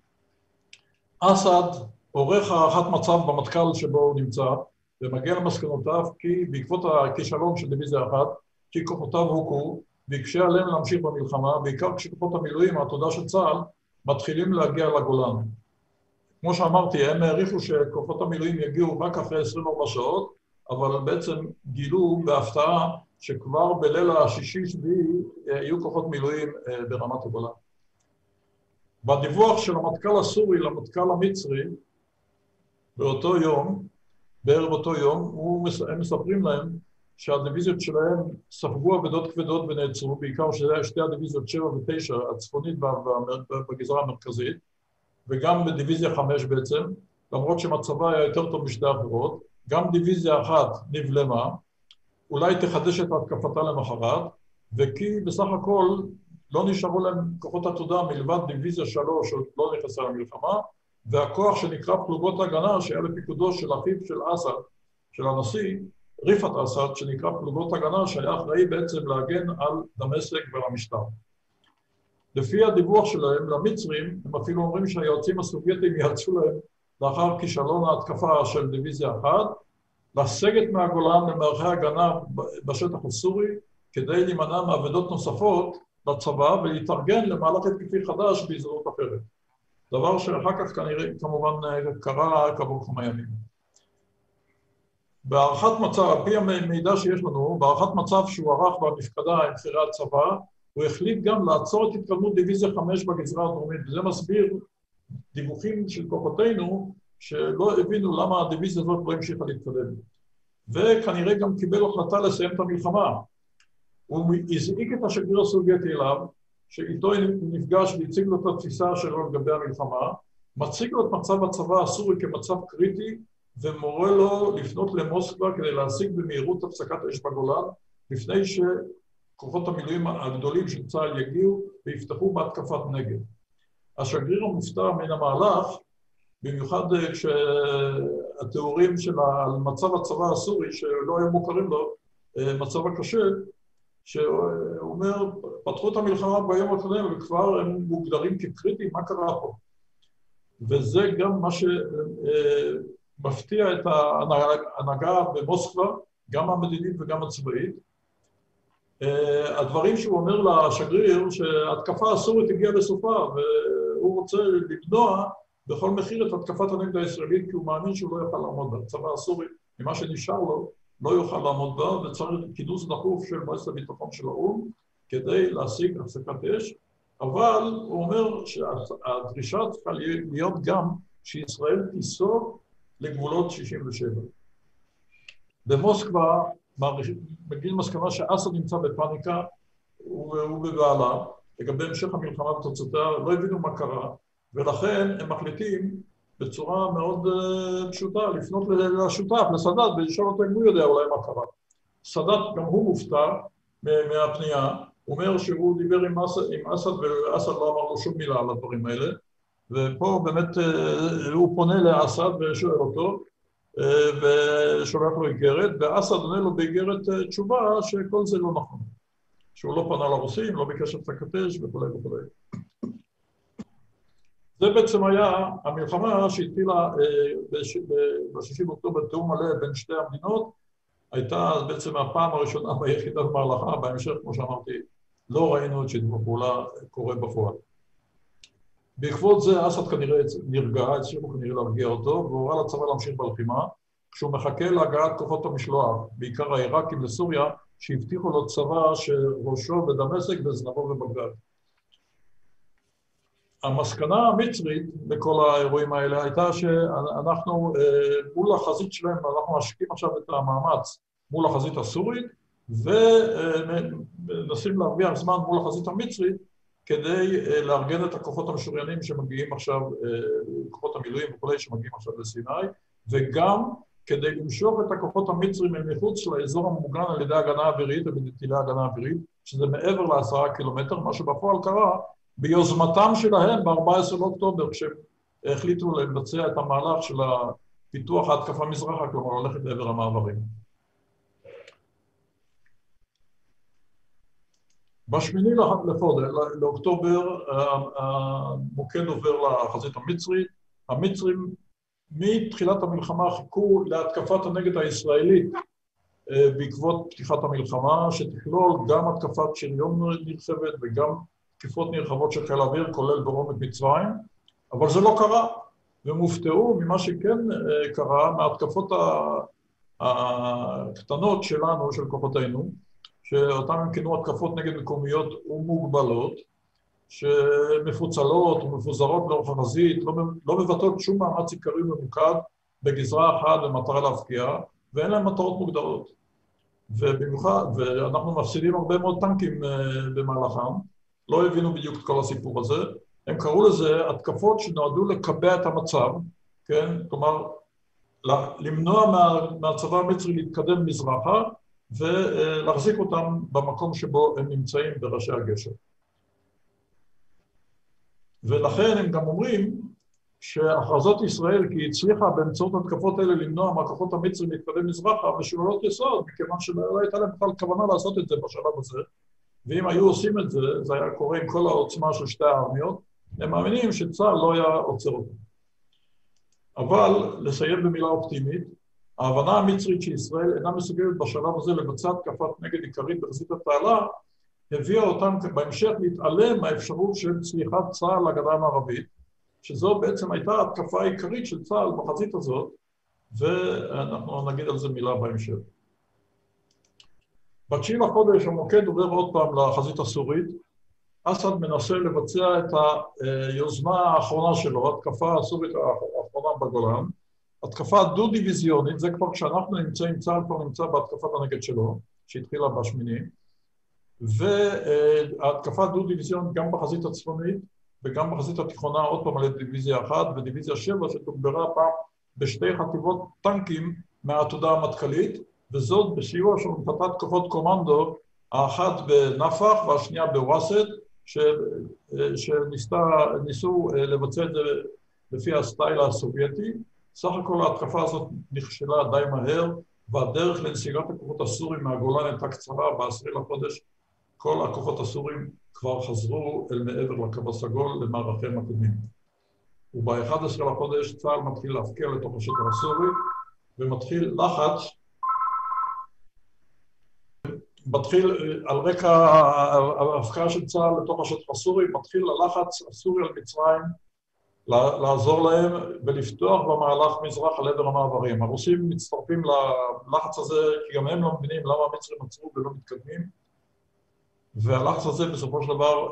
אסד עורך הערכת מצב במטכ"ל שבו הוא נמצא, ומגיע למסקנותיו כי בעקבות הכישלון של דיוויזיה אחת, כי כוחותיו הוכו, והקשה עליהם להמשיך במלחמה, בעיקר כשכוחות המילואים, העתודה של צה"ל, מתחילים להגיע לגולן. כמו שאמרתי, הם העריכו שכוחות המילואים יגיעו רק אחרי 24 שעות, אבל בעצם גילו בהפתעה שכבר בליל השישי-שביעי יהיו כוחות מילואים ברמת הגולן. בדיווח של המטכ"ל הסורי למטכ"ל המצרי, באותו יום, בערב אותו יום, הם מספרים להם שהדיוויזיות שלהם ספגו אבדות כבדות ונעצרו, בעיקר שזה היה שתי הדיוויזיות 7 ו-9, הצפונית בגזרה המרכזית, וגם בדיוויזיה 5 בעצם, למרות שמצבה היה יותר טוב משתי אחרות, גם דיוויזיה 1 נבלמה, אולי תחדש את התקפתה למחרת, וכי בסך הכל לא נשארו להם כוחות עתודה מלבד דיוויזיה 3 שעוד לא נכנסה למלחמה, והכוח שנקרא פלוגות הגנה, שהיה לפיקודו של אחיו של אסד, של הנשיא, ריפת אסד, שנקרא פלוגות הגנה, שהיה אחראי בעצם להגן על דמשק ועל המשטר. לפי הדיווח שלהם למצרים, הם אפילו אומרים שהיועצים הסובייטים יעצו להם, לאחר כישלון ההתקפה של דיוויזיה 1, לסגת מהגולן למערכי הגנה בשטח הסורי, כדי להימנע מעבדות נוספות לצבא, ולהתארגן למהלך התקפי חדש בהזדמנות אחרת. דבר שאחר כך כמובן קרה כעבור כמה ימים. בהערכת מצב, על פי המידע שיש לנו, בהערכת מצב שהוא ערך במפקדה עם בכירי הצבא, הוא החליט גם לעצור את התקדמות דיוויזיה 5 בגזרה הדרומית, וזה מסביר דיווחים של כוחותינו שלא הבינו למה הדיוויזיה הזאת לא המשיכה להתקדם. וכנראה גם קיבל החלטה לסיים את המלחמה. הוא הזעיק את השגריר הסובייטי אליו, שאיתו נפגש והציג לו את התפיסה שלו לגבי המלחמה, מציג לו את מצב הצבא הסורי כמצב קריטי, ומורה לו לפנות למוסקבה כדי להשיג במהירות הפסקת אש בגולן, לפני שכוחות המילואים הגדולים של צה"ל יגיעו ויפתחו בהתקפת נגד. השגריר המופתע מן המהלך, במיוחד כשהתיאורים של מצב הצבא הסורי, שלא היו מוכרים לו, מצב הקשה, שהוא אומר, פתחו את המלחמה ביום הקודם וכבר הם מוגדרים כקריטיים, מה קרה פה? וזה גם מה שמפתיע את ההנהגה במוסקבה, גם המדינית וגם הצבאית. הדברים שהוא אומר לשגריר, שההתקפה הסורית הגיעה לסופה, והוא רוצה למנוע בכל מחיר את התקפת הנגד הישראלית, כי הוא מאמין שהוא לא יוכל לעמוד בה. הצבא הסורי, ממה שנשאר לו, לא יוכל לעמוד בה, וצריך כינוס דחוף של מועצת הביטחון של האו"ם, כדי להשיג הפסקת אש, אבל הוא אומר שהדרישה צריכה להיות גם שישראל תיסוג לגבולות 67. במוסקבה מגיעים מסקנה שאסד נמצא בפאניקה, הוא בבהלה, לגבי המשך המלחמה ותוצאותיה, לא הבינו מה קרה, ולכן הם מחליטים בצורה מאוד פשוטה, לפנות לשותף, לסאדאת, ולשאול אותו אם הוא יודע אולי מה קרה. סאדאת גם הוא מופתע מהפנייה, הוא אומר שהוא דיבר עם אסד, ואסד לא אמר לו שום מילה על הדברים האלה, ופה באמת הוא פונה לאסד ושואל אותו, ושולח לו איגרת, ואסד עונה לו באיגרת תשובה שכל זה לא נכון. שהוא לא פנה לרוסים, לא ביקש הפסקת אש וכו' וכו'. זה בעצם היה המלחמה שהתחילה ב-6 באוקטובר תיאום מלא בין שתי המדינות, הייתה בעצם הפעם הראשונה ביחידת מהלכה, בהמשך, כמו שאמרתי, לא ראינו את שיתוף הפעולה קורה בפועל. בעקבות זה אסד כנראה נרגע, הצליחו כנראה להרגיע אותו, והורה לצבא להמשיך בלחימה, כשהוא מחכה להגעת כוחות המשלוח, בעיקר העיראקים לסוריה, שהבטיחו לו צבא שראשו בדמשק וזנבו בבגדד. המסקנה המצרית בכל האירועים האלה הייתה שאנחנו מול החזית שלהם, אנחנו משקיעים עכשיו את המאמץ מול החזית הסורית, ומנסים להרוויח זמן מול החזית המצרית, כדי לארגן את הכוחות המשוריינים שמגיעים עכשיו, כוחות המילואים וכולי שמגיעים עכשיו לסיני, וגם כדי למשוך את הכוחות המצרים מחוץ לאזור המוגן על ידי הגנה אווירית ובטילי הגנה אווירית, שזה מעבר ל10 קילומטר, מה שבפועל קרה ביוזמתם שלהם ב-14 באוקטובר, כשהם החליטו לבצע את המהלך של פיתוח ההתקפה מזרחה, כלומר ללכת לעבר המעברים. בשמיני לאוקטובר המוקד עובר לחזית המצרית. המצרים מתחילת המלחמה חיכו להתקפת הנגד הישראלית בעקבות פתיחת המלחמה, שתכלול גם התקפת שריון נרחבת וגם תקיפות נרחבות של חיל האוויר, כולל ברום את מצרים, אבל זה לא קרה, והם הופתעו ממה שכן קרה, מההתקפות הקטנות שלנו, של כוחותינו, שאותם הם כינו התקפות נגד מקומיות ומוגבלות, שמפוצלות ומפוזרות לאורך החזית, לא מבטאות שום מאמץ עיקרי ממוקד בגזרה אחת במטרה להפקיע, ואין להם מטרות מוגדרות. ובמיוחד, ואנחנו מפסידים הרבה מאוד טנקים במהלכם, לא הבינו בדיוק את כל הסיפור הזה, הם קראו לזה התקפות שנועדו לקבע את המצב, כן? כלומר, למנוע מהצבא המצרי להתקדם מזרחה, ולהחזיק אותם במקום שבו הם נמצאים בראשי הגשר. ולכן הם גם אומרים שהכרזות ישראל כי הצליחה באמצעות התקפות האלה למנוע מהכוחות המצרים להתקדם מזרחה משוללות יסוד, מכיוון שלא הייתה להם בכלל כוונה לעשות את זה בשלב הזה, ואם היו עושים את זה, זה היה קורה עם כל העוצמה של שתי הארמיות, הם מאמינים שצה"ל לא היה עוצר אותם. אבל, לסיים במילה אופטימית, ההבנה המצרית שישראל אינה מסוגלת בשלב הזה לבצע התקפת נגד עיקרית בחזית התעלה, הביאה אותם בהמשך להתעלם מהאפשרות של צליחת צה"ל לגדה המערבית, שזו בעצם הייתה ההתקפה העיקרית של צה"ל בחזית הזאת, ואנחנו נגיד על זה מילה בהמשך. ב9 לחודש המוקד עובר עוד פעם לחזית הסורית, אסד מנסה לבצע את היוזמה האחרונה שלו, התקפה הסורית האחרונה בגולן, התקפה דו-דיוויזיונית, זה כבר כשאנחנו נמצאים, צה"ל כבר נמצא בהתקפת הנגד שלו, שהתחילה בשמיני, וההתקפה דו-דיוויזיונית גם בחזית הצפונית, וגם בחזית התיכונה עוד פעם על דיוויזיה 1 ודיוויזיה 7, שתוגברה פעם בשתי חטיבות טנקים מהעתודה המטכ"לית, וזאת בסיוע של מפתת כוחות קומנדו, האחת בנפח והשנייה בווסד, שניסו לבצע את זה לפי הסטייל הסובייטי. סך הכל ההתקפה הזאת נכשלה די מהר, והדרך לנסיגת הכוחות הסורים מהגולן הייתה קצרה. ב10 לחודש כל הכוחות הסורים כבר חזרו אל מעבר לקו הסגול למערכיהם הקודמים. וב-11 לחודש צה"ל מתחיל להפקיע לתוך השטח הסורי, ומתחיל לחץ, על רקע ההפקעה של צה"ל לתוך השטח הסורי, מתחיל הלחץ הסורי על מצרים לעזור להם ולפתוח במהלך מזרח על עבר המעברים. הרוסים מצטרפים ללחץ הזה, כי גם הם לא מבינים למה המצרים עצרו ולא מתקדמים, והלחץ הזה בסופו של דבר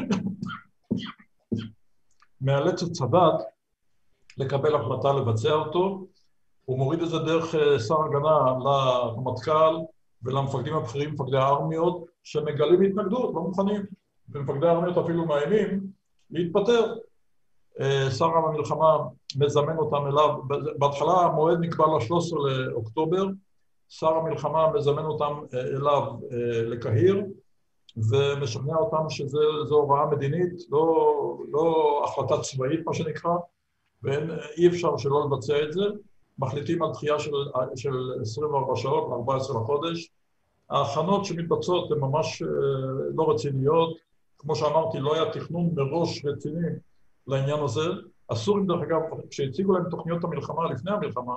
מאלץ את סאדאת לקבל החלטה לבצע אותו. הוא מוריד את זה דרך שר הגנה למטכ"ל ולמפקדים הבכירים, מפקדי הארמיות, שמגלים התנגדות, לא מוכנים, ומפקדי הארמיות אפילו מאיימים להתפטר. שר המלחמה מזמן אותם אליו, בהתחלה המועד נקבע ל-13 לאוקטובר, שר המלחמה מזמן אותם אליו לקהיר, ומשכנע אותם שזו הוראה מדינית, לא החלטה צבאית מה שנקרא, ואי אפשר שלא לבצע את זה, מחליטים על דחייה של 24 שעות, 14 לחודש. ההכנות שמתבצעות הן ממש לא רציניות. כמו שאמרתי, לא היה תכנון מראש רציני לעניין הזה. הסורים, דרך אגב, כשהציגו להם תוכניות המלחמה לפני המלחמה,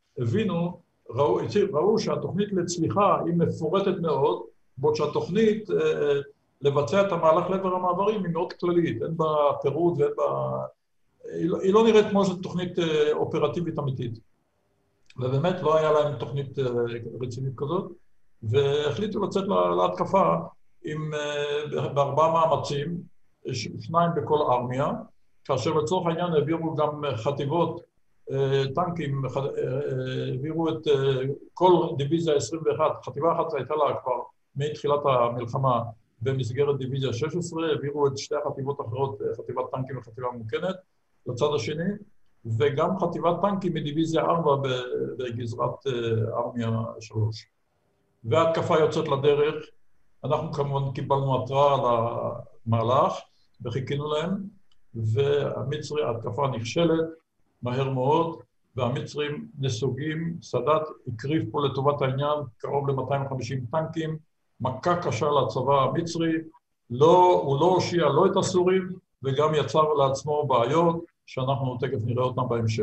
ראו שהתוכנית לצליחה היא מפורטת מאוד, בעוד שהתוכנית לבצע את המהלך לעבר המעברים היא מאוד כללית, אין בה פירוט ואין בה... היא לא נראית כמו שזו תוכנית אופרטיבית אמיתית. ובאמת לא היה להם תוכנית רצינית כזאת, והחליטו לצאת להתקפה בארבעה מאמצים, 2 בכל ארמיה, כאשר לצורך העניין העבירו גם חטיבות טנקים, העבירו את כל דיוויזיה 21, חטיבה אחת הייתה לה כבר מתחילת המלחמה במסגרת דיוויזיה 16, העבירו את 2 החטיבות האחרות, חטיבת טנקים וחטיבה מוקנת, לצד השני, וגם חטיבת טנקים מדיוויזיה 4 בגזרת ארמיה 3. וההתקפה יוצאת לדרך, אנחנו כמובן קיבלנו התראה על המהלך וחיכינו להם, והמצרי, ההתקפה נכשלת מהר מאוד, והמצרים נסוגים, סאדאת הקריב פה לטובת העניין קרוב ל-250 טנקים, מכה קשה לצבא המצרי, הוא לא הושיע לא את הסורים, וגם יצר לעצמו בעיות, שאנחנו תכף נראה אותם בהמשך.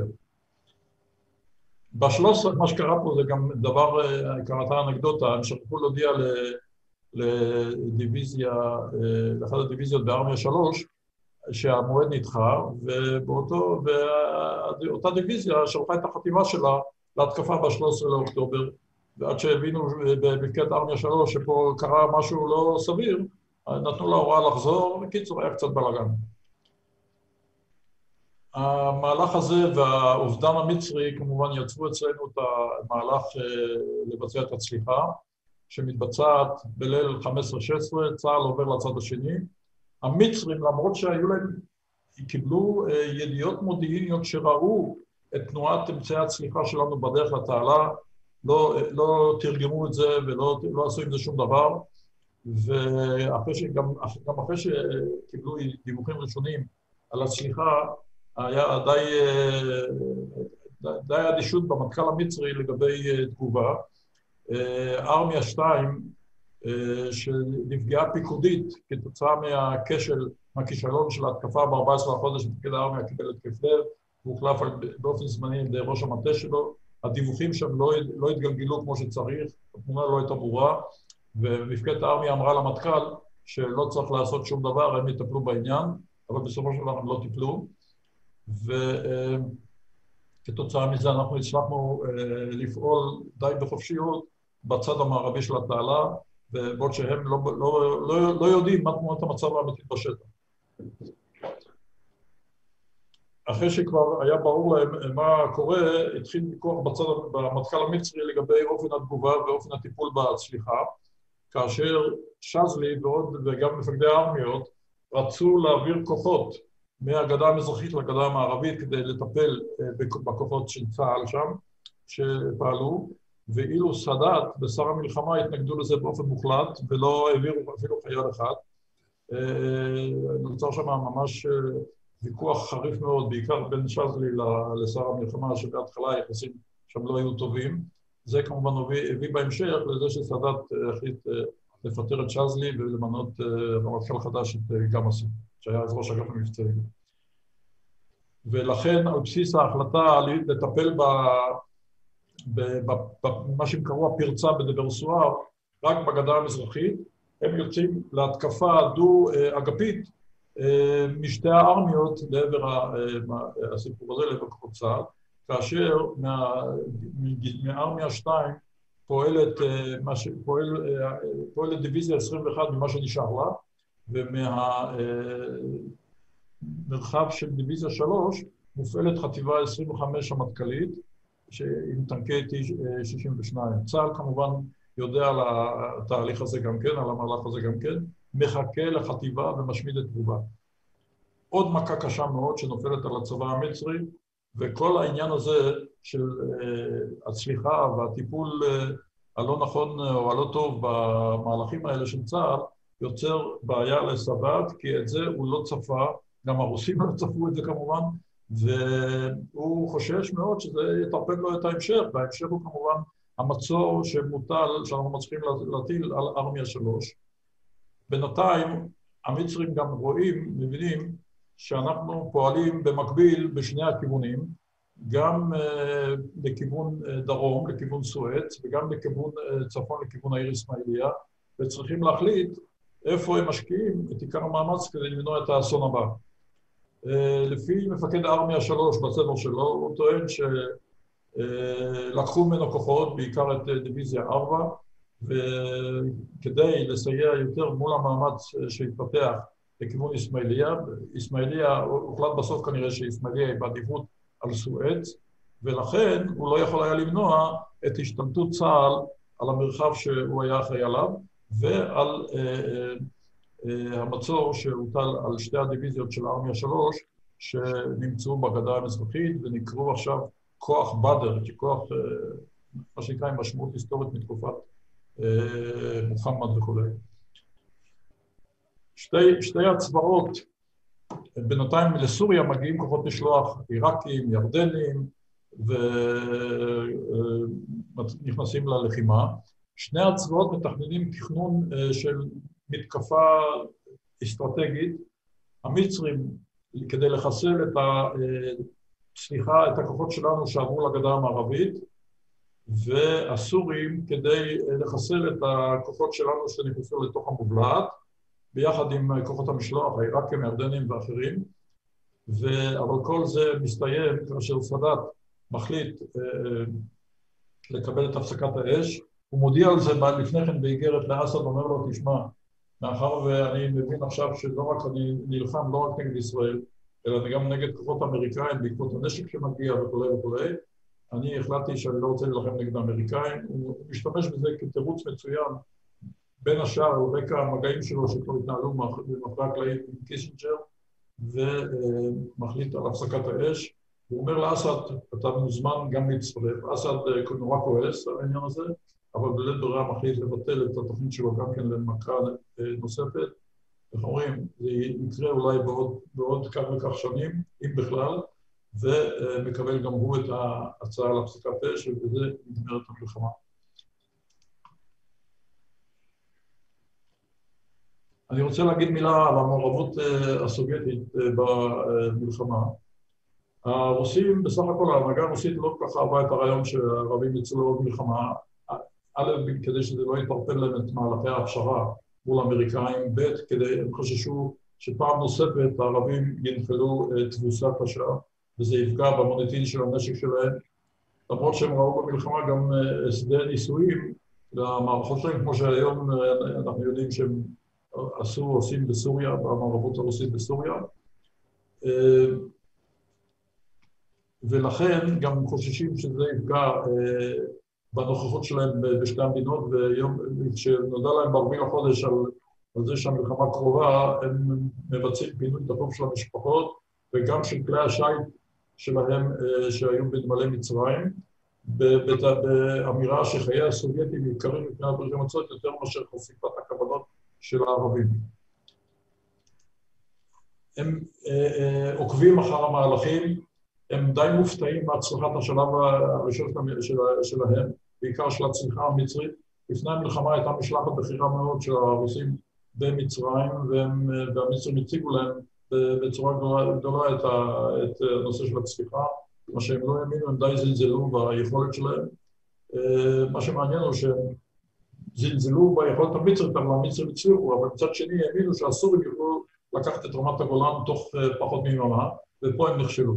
ב-13, מה שקרה פה זה גם דבר, קראתה אנקדוטה, הם שכחו להודיע לדיוויזיה, לאחת הדיוויזיות בארמיה 3, שהמועד נדחה, ואותה דיוויזיה שלחה את החטיבה שלה להתקפה ב-13 לאוקטובר, ועד שהבינו במפקדת ארמיה 3 שפה קרה משהו לא סביר, נתנו לה הוראה לחזור, בקיצור היה קצת בלגן. המהלך הזה והאובדן המצרי כמובן יצרו אצלנו את המהלך לבצע את הצליחה, שמתבצעת בליל 15-16, צה"ל עובר לצד השני. המצרים, למרות שהיו להם, קיבלו ידיעות מודיעיניות שראו את תנועת אמצעי הצליחה שלנו בדרך לתעלה, לא תרגמו את זה ולא עשו עם זה שום דבר, גם אחרי שקיבלו דיווחים ראשונים על הצליחה, היה די אדישות במטכ"ל המצרי לגבי תגובה. ארמיה 2, שנפגעה פיקודית כתוצאה מהכישלון של ההתקפה ב-14 לחודש, מפקד הארמיה קיבל התקף לב, והוחלף באופן זמני על ידי ראש המטה שלו. הדיווחים שם לא התגלגלו כמו שצריך, התמונה לא הייתה ברורה, ומפקדת הארמיה אמרה למטכ"ל שלא צריך לעשות שום דבר, הם יטפלו בעניין, אבל בסופו של דבר הם לא טיפלו. וכתוצאה מזה אנחנו הצלחנו לפעול די בחופשיות בצד המערבי של התעלה, ובעוד שהם לא יודעים מה תמונת המצב האמיתית בשטח. אחרי שכבר היה ברור להם מה קורה, התחיל ויכוח במטכ"ל המצרי לגבי אופן התגובה ואופן הטיפול בהצליחה, כאשר שזלי וגם מפקדי הארמיות רצו להעביר כוחות מהגדה המזרחית לגדה המערבית כדי לטפל בכוחות של צה"ל שם, שפעלו, ואילו סאדאת ושר המלחמה התנגדו לזה באופן מוחלט, ולא העבירו אפילו חייל אחד. נוצר שם ממש ויכוח חריף מאוד, בעיקר בין שזלי לשר המלחמה, שבהתחלה היחסים שם לא היו טובים. זה כמובן הביא בהמשך לזה שסאדאת החליט לפטר את שזלי ולמנות רמטכ"ל חדש את גמאסי, שהיה אז ראש אגף המבצעים. ולכן על בסיס ההחלטה לטפל במה שהם קראו הפרצה בדבר סואר, רק בגדה המזרחית, הם יוצאים להתקפה דו-אגפית משתי הארמיות לעבר הסיפור הזה, לעבר כוחות צה"ל, כאשר מארמיה 2 פועלת דיוויזיה 21 ממה שנשאר לה, ומהמרחב של דיוויזיה 3 מופעלת חטיבה 25 המטכ"לית, עם טנקי T-62. צה"ל כמובן יודע על התהליך הזה גם כן, על המהלך הזה גם כן, מחכה לחטיבה ומשמיד את תגובה. עוד מכה קשה מאוד שנופלת על הצבא המצרי, וכל העניין הזה של הצליחה והטיפול הלא נכון או הלא טוב במהלכים האלה של צה"ל, יוצר בעיה לסאדאת, כי את זה הוא לא צפה, גם הרוסים לא צפו את זה כמובן, והוא חושש מאוד שזה יטרפד לו את ההמשך, וההמשך הוא כמובן המצור שמוטל, שאנחנו מצליחים להטיל על ארמיה 3. בינתיים, המצרים גם רואים, מבינים, שאנחנו פועלים במקביל בשני הכיוונים, גם לכיוון דרום, לכיוון סואץ, וגם לכיוון צפון, לכיוון העיר אסמאעיליה, וצריכים להחליט איפה הם משקיעים את עיקר המאמץ כדי למנוע את האסון הבא. לפי מפקד ארמיה 3 בספר שלו, הוא טוען שלקחו ממנו כוחות, בעיקר את דיוויזיה 4, וכדי לסייע יותר מול המאמץ שהתפתח לכיוון אסמאעיליה. אסמאעיליה, הוחלט בסוף כנראה שאסמאעיליה היא בעדיפות על סואץ, ולכן הוא לא יכול היה למנוע את השתלטות צה"ל על המרחב שהוא היה אחראי עליו, ועל המצור שהוטל על שתי הדיוויזיות של ארמיה 3, שנמצאו בגדה המזרחית ונקראו עכשיו כוח בדר, ככוח, מה שנקרא עם משמעות היסטורית מתקופת מוחמד וכו'. שתי הצבאות, בינתיים לסוריה מגיעים כוחות משלוח עיראקים, ירדנים, ונכנסים ללחימה. שני הצבאות מתכננים תכנון של מתקפה אסטרטגית. המצרים, כדי לחסל את הכוחות שלנו שעברו לגדה המערבית, והסורים כדי לחסל את הכוחות שלנו שנכנסו לתוך המובלעת, ביחד עם כוחות המשלוח, העיראקים, הירדנים ואחרים. אבל כל זה מסתיים כאשר סאדאת מחליט לקבל את הפסקת האש. הוא מודיע על זה לפני כן באיגרת לאסד, אומר לו, תשמע, מאחר ואני מבין עכשיו שלא רק אני נלחם, לא רק נגד ישראל, אלא אני גם נגד כוחות אמריקאים בעקבות הנשק שמגיע וכו' וכו', אני החלטתי שאני לא רוצה להילחם נגד האמריקאים. הוא משתמש בזה כתירוץ מצוין, בין השאר על רקע המגעים שלו שכבר התנהלו מאחורי הקלעים עם קיסינג'ר, ומחליט על הפסקת האש. הוא אומר לאסד, אתה מוזמן גם להצטרף. אסד נורא כועס על העניין הזה, אבל בלית ברירה מחליט לבטל את התוכנית שלו גם כן למכה נוספת. איך אומרים, זה יקרה אולי בעוד כך וכך שנים, אם בכלל, ומקבל גם הוא את ההצעה להפסקת אש, ובזה נגמרת המלחמה. אני רוצה להגיד מילה על המעורבות הסובייטית במלחמה. הרוסים, בסך הכל ההנהגה הרוסית לא כל כך אהבה את הרעיון שהערבים יצאו לעוד מלחמה, א', כדי שזה לא יטרפד להם את מהלכי ההפשרה מול האמריקאים, ב', כדי הם חששו שפעם נוספת הערבים ינחלו תבוסה קשה, וזה יפגע במוניטין של הנשק שלהם, למרות שהם ראו במלחמה גם שדה ניסויים למערכות שלהם, כמו שהיום אנחנו יודעים שהם עושים בסוריה, במערבות הרוסית בסוריה, ולכן גם חוששים שזה יפגע בנוכחות שלהם בשתי המדינות, ויום כשנודע להם ב4 לחודש על זה שהמלחמה קרובה, הם מבצעים פינוי דחוף של המשפחות, וגם של כלי השיט שלהם שהיו בנמלי מצרים, באמירה שחיי הסובייטים יקרים מבחינת ברית המועצות יותר מאשר חשיפת הכוונות של הערבים. הם עוקבים אחר המהלכים, הם די מופתעים מהצלחת השלב הראשון שלהם, בעיקר של הצליחה המצרית. לפני המלחמה הייתה משלחת בכירה מאוד של הרוסים במצרים, והמצרים הציגו להם בצורה גדולה את הנושא של הצליחה. מה שהם לא האמינו, הם די זלזלו ביכולת שלהם. מה שמעניין הוא שהם זלזלו ביכולת המצרית, אבל המצרים הצליחו, אבל מצד שני האמינו שהסורים יוכלו לקחת את רמת הגולן תוך פחות מיממה, ופה הם נכשלו.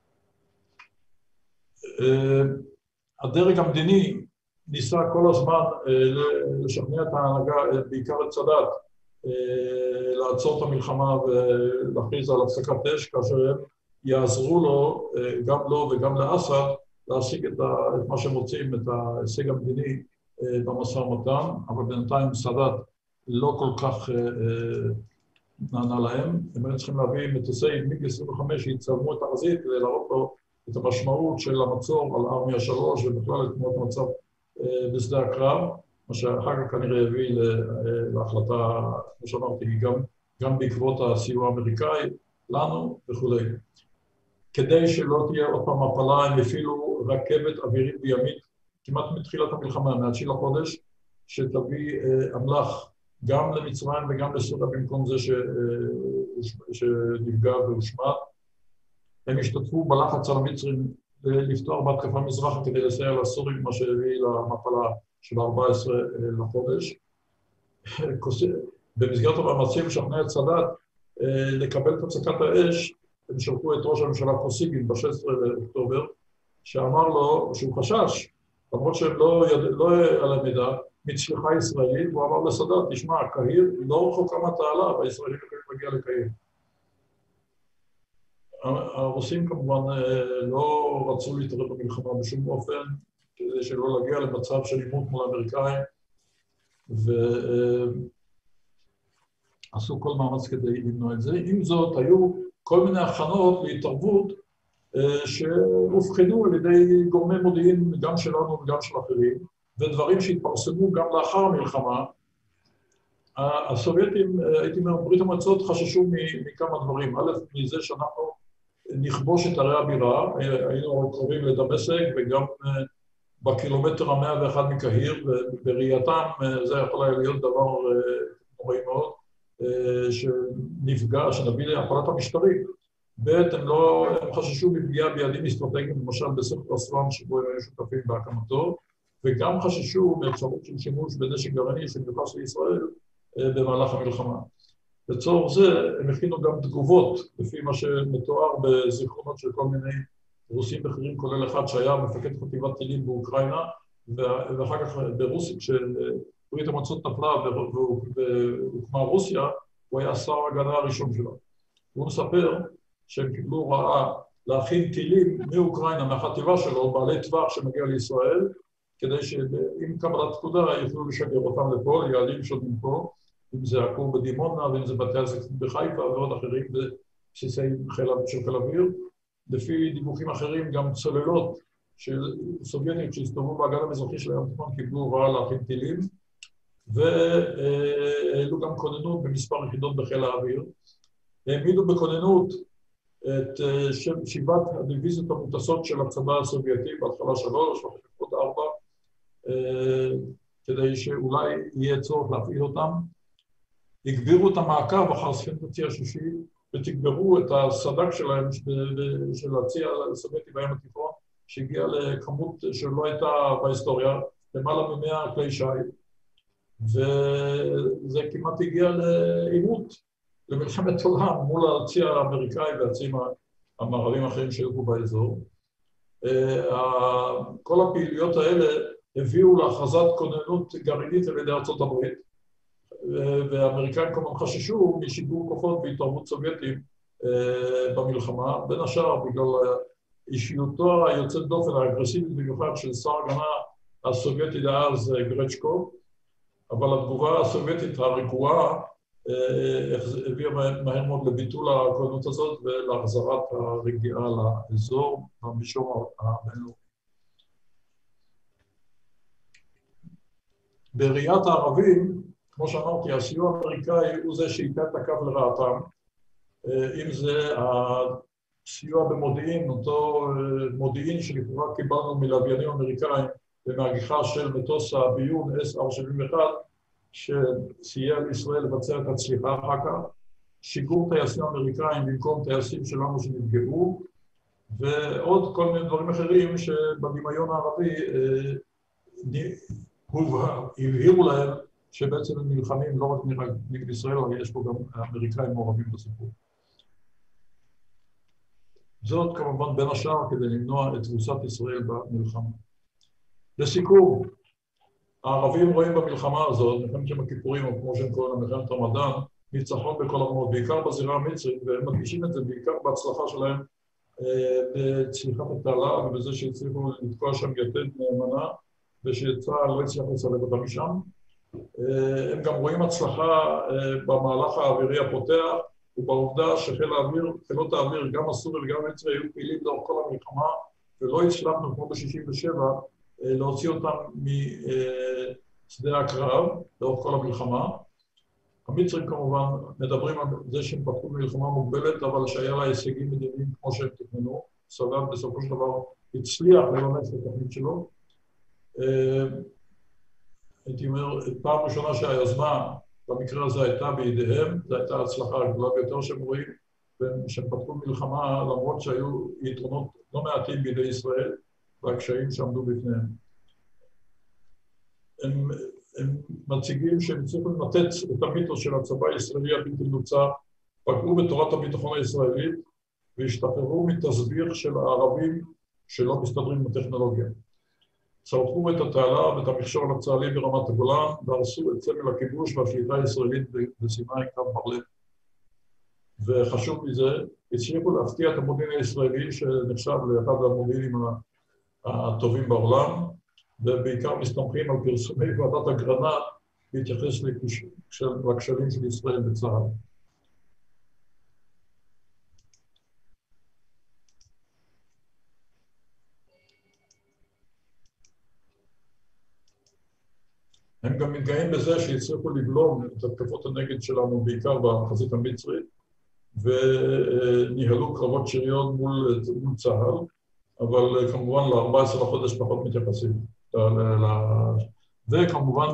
הדרג המדיני ניסה כל הזמן לשכנע את ההנהגה, בעיקר את סאדאת, לעצור את המלחמה ולהכריז על הפסקת אש, כאשר הם יעזרו לו, גם לו וגם לאסד, להשיג את מה שהם רוצים, את ההישג המדיני במשא ומתן, אבל בינתיים סאדאת לא כל כך נענה להם. הם היו צריכים להביא מטוסי מיג 25 שיצלמו את החזית כדי להראות לו את המשמעות של המצור על ארמיה 3 ובכלל את תמונת המצב בשדה הקרב, מה שאחר כך כנראה הביא להחלטה, כמו שאמרתי, גם בעקבות הסיוע האמריקאי לנו וכו'. כדי שלא תהיה עוד פעם הפלה, הם הפעילו רכבת אווירית וימית, כמעט מתחילת המלחמה, מה-9 לחודש, שתביא אמל"ח גם למצרים וגם לסוריה במקום זה שנפגע והושמד. הם השתתפו בלחץ על המצרים לפתוח בהתקפה מזרחה כדי לסייע לסורים, מה שהביא למפלה של 14 לחודש. במסגרת המאמצים לשכנע את סאדאת לקבל את הפסקת האש, הם שלחו את ראש הממשלה קוסיגין ב-16 לאוקטובר, שאמר לו שהוא חשש, למרות שהם לא על המידע, מצליחה ישראלית, הוא אמר לסאדאת, תשמע, קהיר לא רחוקה מהתעלה, והישראלים יכולים להגיע לקהיר. הרוסים כמובן לא רצו להתערב במלחמה בשום אופן, כדי שלא להגיע למצב של עימות מול האמריקאים, ועשו כל מאמץ כדי למנוע את זה. עם זאת, היו כל מיני הכנות להתערבות שהובחנו על ידי גורמי מודיעין, גם שלנו וגם של אחרים, ודברים שהתפרסמו גם לאחר המלחמה. הסובייטים, הייתי אומר, ברית המועצות חששו מכמה דברים. א', מזה שאנחנו נכבוש את ערי הבירה, היינו קרובים לדמשק וגם בקילומטר ה-101 מקהיר, ובראייתם זה יכול היה להיות דבר נוראי מאוד, שנביא להפלת המשטרים. ב', הם חששו מפגיעה ביעדים אסטרטגיים, למשל בסכר אסואן שבו הם היו שותפים בהקמתו, וגם חששו מאפשרות של שימוש בנשק גרעיני שמיוחס לישראל במהלך המלחמה. לצורך זה הם הכינו גם תגובות, לפי מה שמתואר בזיכרונות של כל מיני רוסים בכירים, כולל אחד שהיה מפקד חטיבת טילים באוקראינה, ואחר כך ברוסיה, כשברית המועצות נפלה והוקמה רוסיה, הוא היה שר ההגנה הראשון שלה. הוא מספר שהם קיבלו הוראה להכין טילים מאוקראינה, מהחטיבה שלו, בעלי טווח שמגיע לישראל, כדי שעם קבלת פקודה יוכלו לשגר אותם לפה, ליעדים שונים פה, אם זה הכור בדימונה, ואם זה בתי הזיקוק בחיפה ועוד אחרים, בבסיסי של חיל אוויר. לפי דיווחים אחרים, גם צוללות של סובייטים שהסתובבו באגן המזרחי של הים התיכון קיבלו הוראה להכין טילים, והעלו גם כוננות במספר יחידות בחיל האוויר. העמידו בכוננות את 7 הדיוויזיות המוטסות של הצבא הסובייטי, בהתחלה 3 ואחר כך עוד 4, כדי שאולי יהיה צורך להפעיל אותם. הגבירו את המעקב אחר ספינת הצי השישי, ותגברו את הסד"כ שלהם, של הצי הסובייטי בים התיכון, שהגיע לכמות שלא הייתה בהיסטוריה, למעלה מ100 כלי שיט, וזה כמעט הגיע לעימות, למלחמת עולם, מול הצי האמריקאי והציים המערבים האחרים שהיו פה באזור. כל הפעילויות האלה הביאו להכרזת כוננות גרעינית על ידי ארצות הברית, והאמריקאים כמובן חששו משיגור כוחות והתערבות סובייטים במלחמה, בין השאר בגלל אישיותו היוצאת דופן, האגרסיבית במיוחד של שר ההגנה הסובייטי דאז גרצ'קוב, אבל התגובה הסובייטית הרגועה הביאה מהר מאוד לביטול הכוננות הזאת ולהחזרת הרגיעה לאזור במישור הבינלאומי. בראיית הערבים, כמו שאמרתי, הסיוע האמריקאי הוא זה שאיתה את הקו לרעתם, אם זה הסיוע במודיעין, אותו מודיעין שלכאורה קיבלנו מלוויינים אמריקאים ומהגיחה של מטוס הביון SR-71, שסייע לישראל לבצע את הצליחה אחר כך, שיגור טייסים אמריקאים במקום טייסים שלנו שנפגעו, ועוד כל מיני דברים אחרים שבדמיון הערבי הבהירו להם שבעצם הם נלחמים לא רק נגד ישראל, אבל יש פה גם אמריקאים מעורבים בסיפור. זאת כמובן בין השאר כדי למנוע את תבוסת ישראל במלחמה. לסיכום, הערבים רואים במלחמה הזאת, מלחמת יום הכיפורים, או כמו שהם קוראים למלחמת רמדאן, ניצחון בכל הרמות, בעיקר בזירה המצרית, והם מדגישים את זה בעיקר בהצלחה שלהם בצליחת התעלה, ובזה שהצליחו לתקוע שם יתד נאמנה, ושצה"ל לא הצליח לסלק אותם משם. הם גם רואים הצלחה במהלך האווירי הפותח, ובעובדה שחילות האוויר, גם הסורי וגם המצרי, היו פעילים לאורך כל המלחמה, ולא הצלחנו, כמו ב-67, להוציא אותם משדה הקרב, לאורך כל המלחמה. המצרים כמובן מדברים על זה שהם פתחו מלחמה מוגבלת, אבל שהיה לה הישגים מדיניים כמו שהם תכננו. סאדאת בסופו של דבר הצליח לממש את התוכנית שלו. הייתי אומר, פעם ראשונה שהיוזמה במקרה הזה הייתה בידיהם, זו הייתה ההצלחה הגדולה ביותר שהם רואים, שהם פתחו מלחמה למרות שהיו יתרונות לא מעטים בידי ישראל והקשיים שעמדו בפניהם. הם מציגים שהם הצליחו למתץ את המיתוס של הצבא הישראלי הבלתי מנוצח, פגעו בתורת הביטחון הישראלית והשתחררו מתסביך של הערבים שלא מסתדרים עם הטכנולוגיה. צרכו את התעלה ואת המכשול הצה"לי ברמת הגולן והרסו את סמל הכיבוש והשליטה הישראלית בסיני קו בר לב. וחשוב מזה, הצליחו להפתיע את המודיעין הישראלי שנחשב לאחד המודיעינים הטובים בעולם, ובעיקר מסתמכים על פרסומי ועדת אגרנט להתייחס לכשלים של ישראל בצה"ל. הם גם מתגאים בזה שהצליחו לבלום את התקפות הנגד שלנו, בעיקר בחזית המצרית, וניהלו קרבות שריון מול צה"ל, אבל כמובן ל-14 לחודש פחות מתייחסים. וכמובן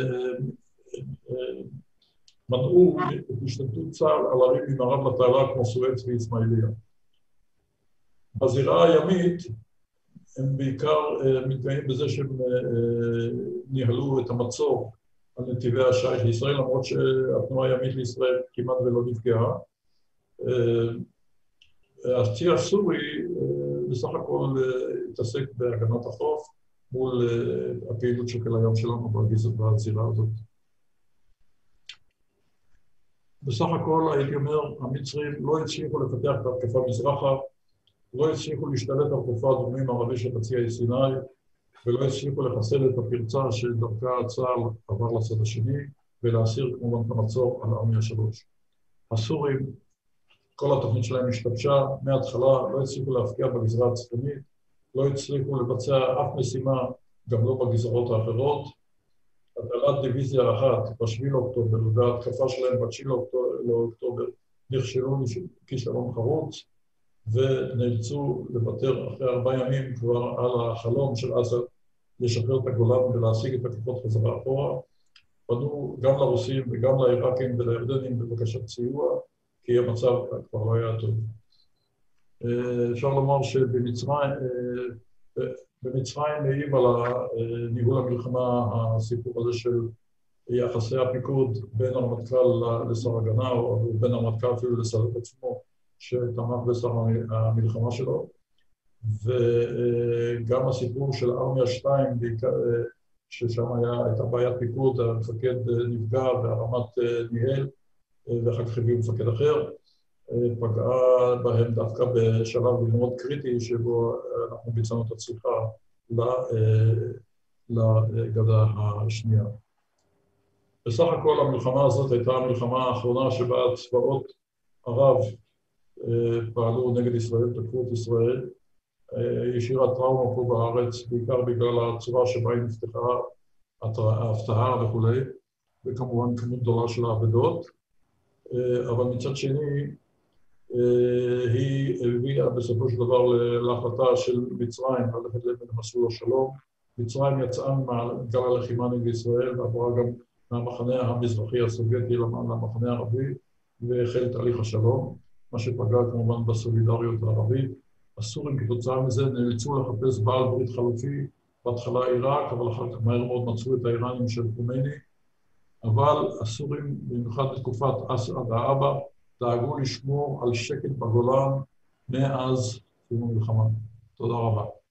מנעו את השתלטות צה"ל על ערים ממערב לתעלה כמו סואץ ואיסמעיליה. בזירה הימית הם בעיקר מתגאים בזה שהם ניהלו את המצור על נתיבי השיט לישראל, למרות שהתנועה הימית לישראל כמעט ולא נפגעה. הצי הסורי בסך הכל התעסק בהגנת החוף מול הפעילות של חיל הים שלנו בזירה הזאת. בסך הכל הייתי אומר, המצרים לא הצליחו לפתח את התקפה מזרחה, לא הצליחו להשתלט על חופה הדרומי מערבי של חצי האי סיני, ולא הצליחו לחסל את הפרצה שדרכה צה"ל עבר לצד השני, ולהסיר כמובן את המצור על ארמיה 3. הסורים, כל התוכנית שלהם השתבשה מההתחלה, לא הצליחו להפקיע בגזרה הצפונית, לא הצליחו לבצע אף משימה, גם לא בגזרות האחרות. הטלת דיוויזיה אחת ב-7 לאוקטובר, וההתקפה שלהם ב-9 לאוקטובר, נכשלו כישלון חרוץ, ונאלצו לוותר אחרי 4 ימים כבר על החלום של אסד לשחרר את הגולן ולהשיג את הכוחות חזרה אחורה. פנו גם לרוסים וגם לעיראקים ולירדנים בבקשת סיוע, כי המצב כבר לא היה טוב. אפשר לומר שבמצרים מעיב על ניהול המלחמה הסיפור הזה של יחסי הפיקוד בין הרמטכ"ל לשר הגנה, או בין הרמטכ"ל אפילו לסאדאת עצמו, שתמך בשר המלחמה שלו, וגם הסיפור של ארמיה 2, ששם הייתה בעיית פיקוד, המפקד נפגע והרמ"ט ניהל, ואחר כך הביאו מפקד אחר, פגעה בהם דווקא בשלב מאוד קריטי, שבו אנחנו ביצענו את הצליחה לגדה השנייה. בסך הכל המלחמה הזאת הייתה המלחמה האחרונה שבה צבאות ערב פעלו נגד ישראל, תקפו את ישראל, השאירה טראומה פה בארץ, בעיקר בגלל הצורה שבה היא נפתחה, ההפתעה וכו', וכמובן כמות גדולה של האבדות, אבל מצד שני, היא הביאה בסופו של דבר להחלטה של מצרים ללכת למסלול השלום. מצרים יצאה מגל הלחימה נגד ישראל, ועברה גם מהמחנה המזרחי הסובייטי למחנה הערבי, והחל תהליך השלום, מה שפגע כמובן בסולידריות הערבית. הסורים כתוצאה מזה נאלצו לחפש בעל ברית חלופי, בהתחלה עיראק, אבל אחר כך מהר מאוד מצאו את האיראנים של חומייני, אבל הסורים, במיוחד בתקופת אסד האבא, דאגו לשמור על שקט בגולן מאז סיום המלחמה. תודה רבה.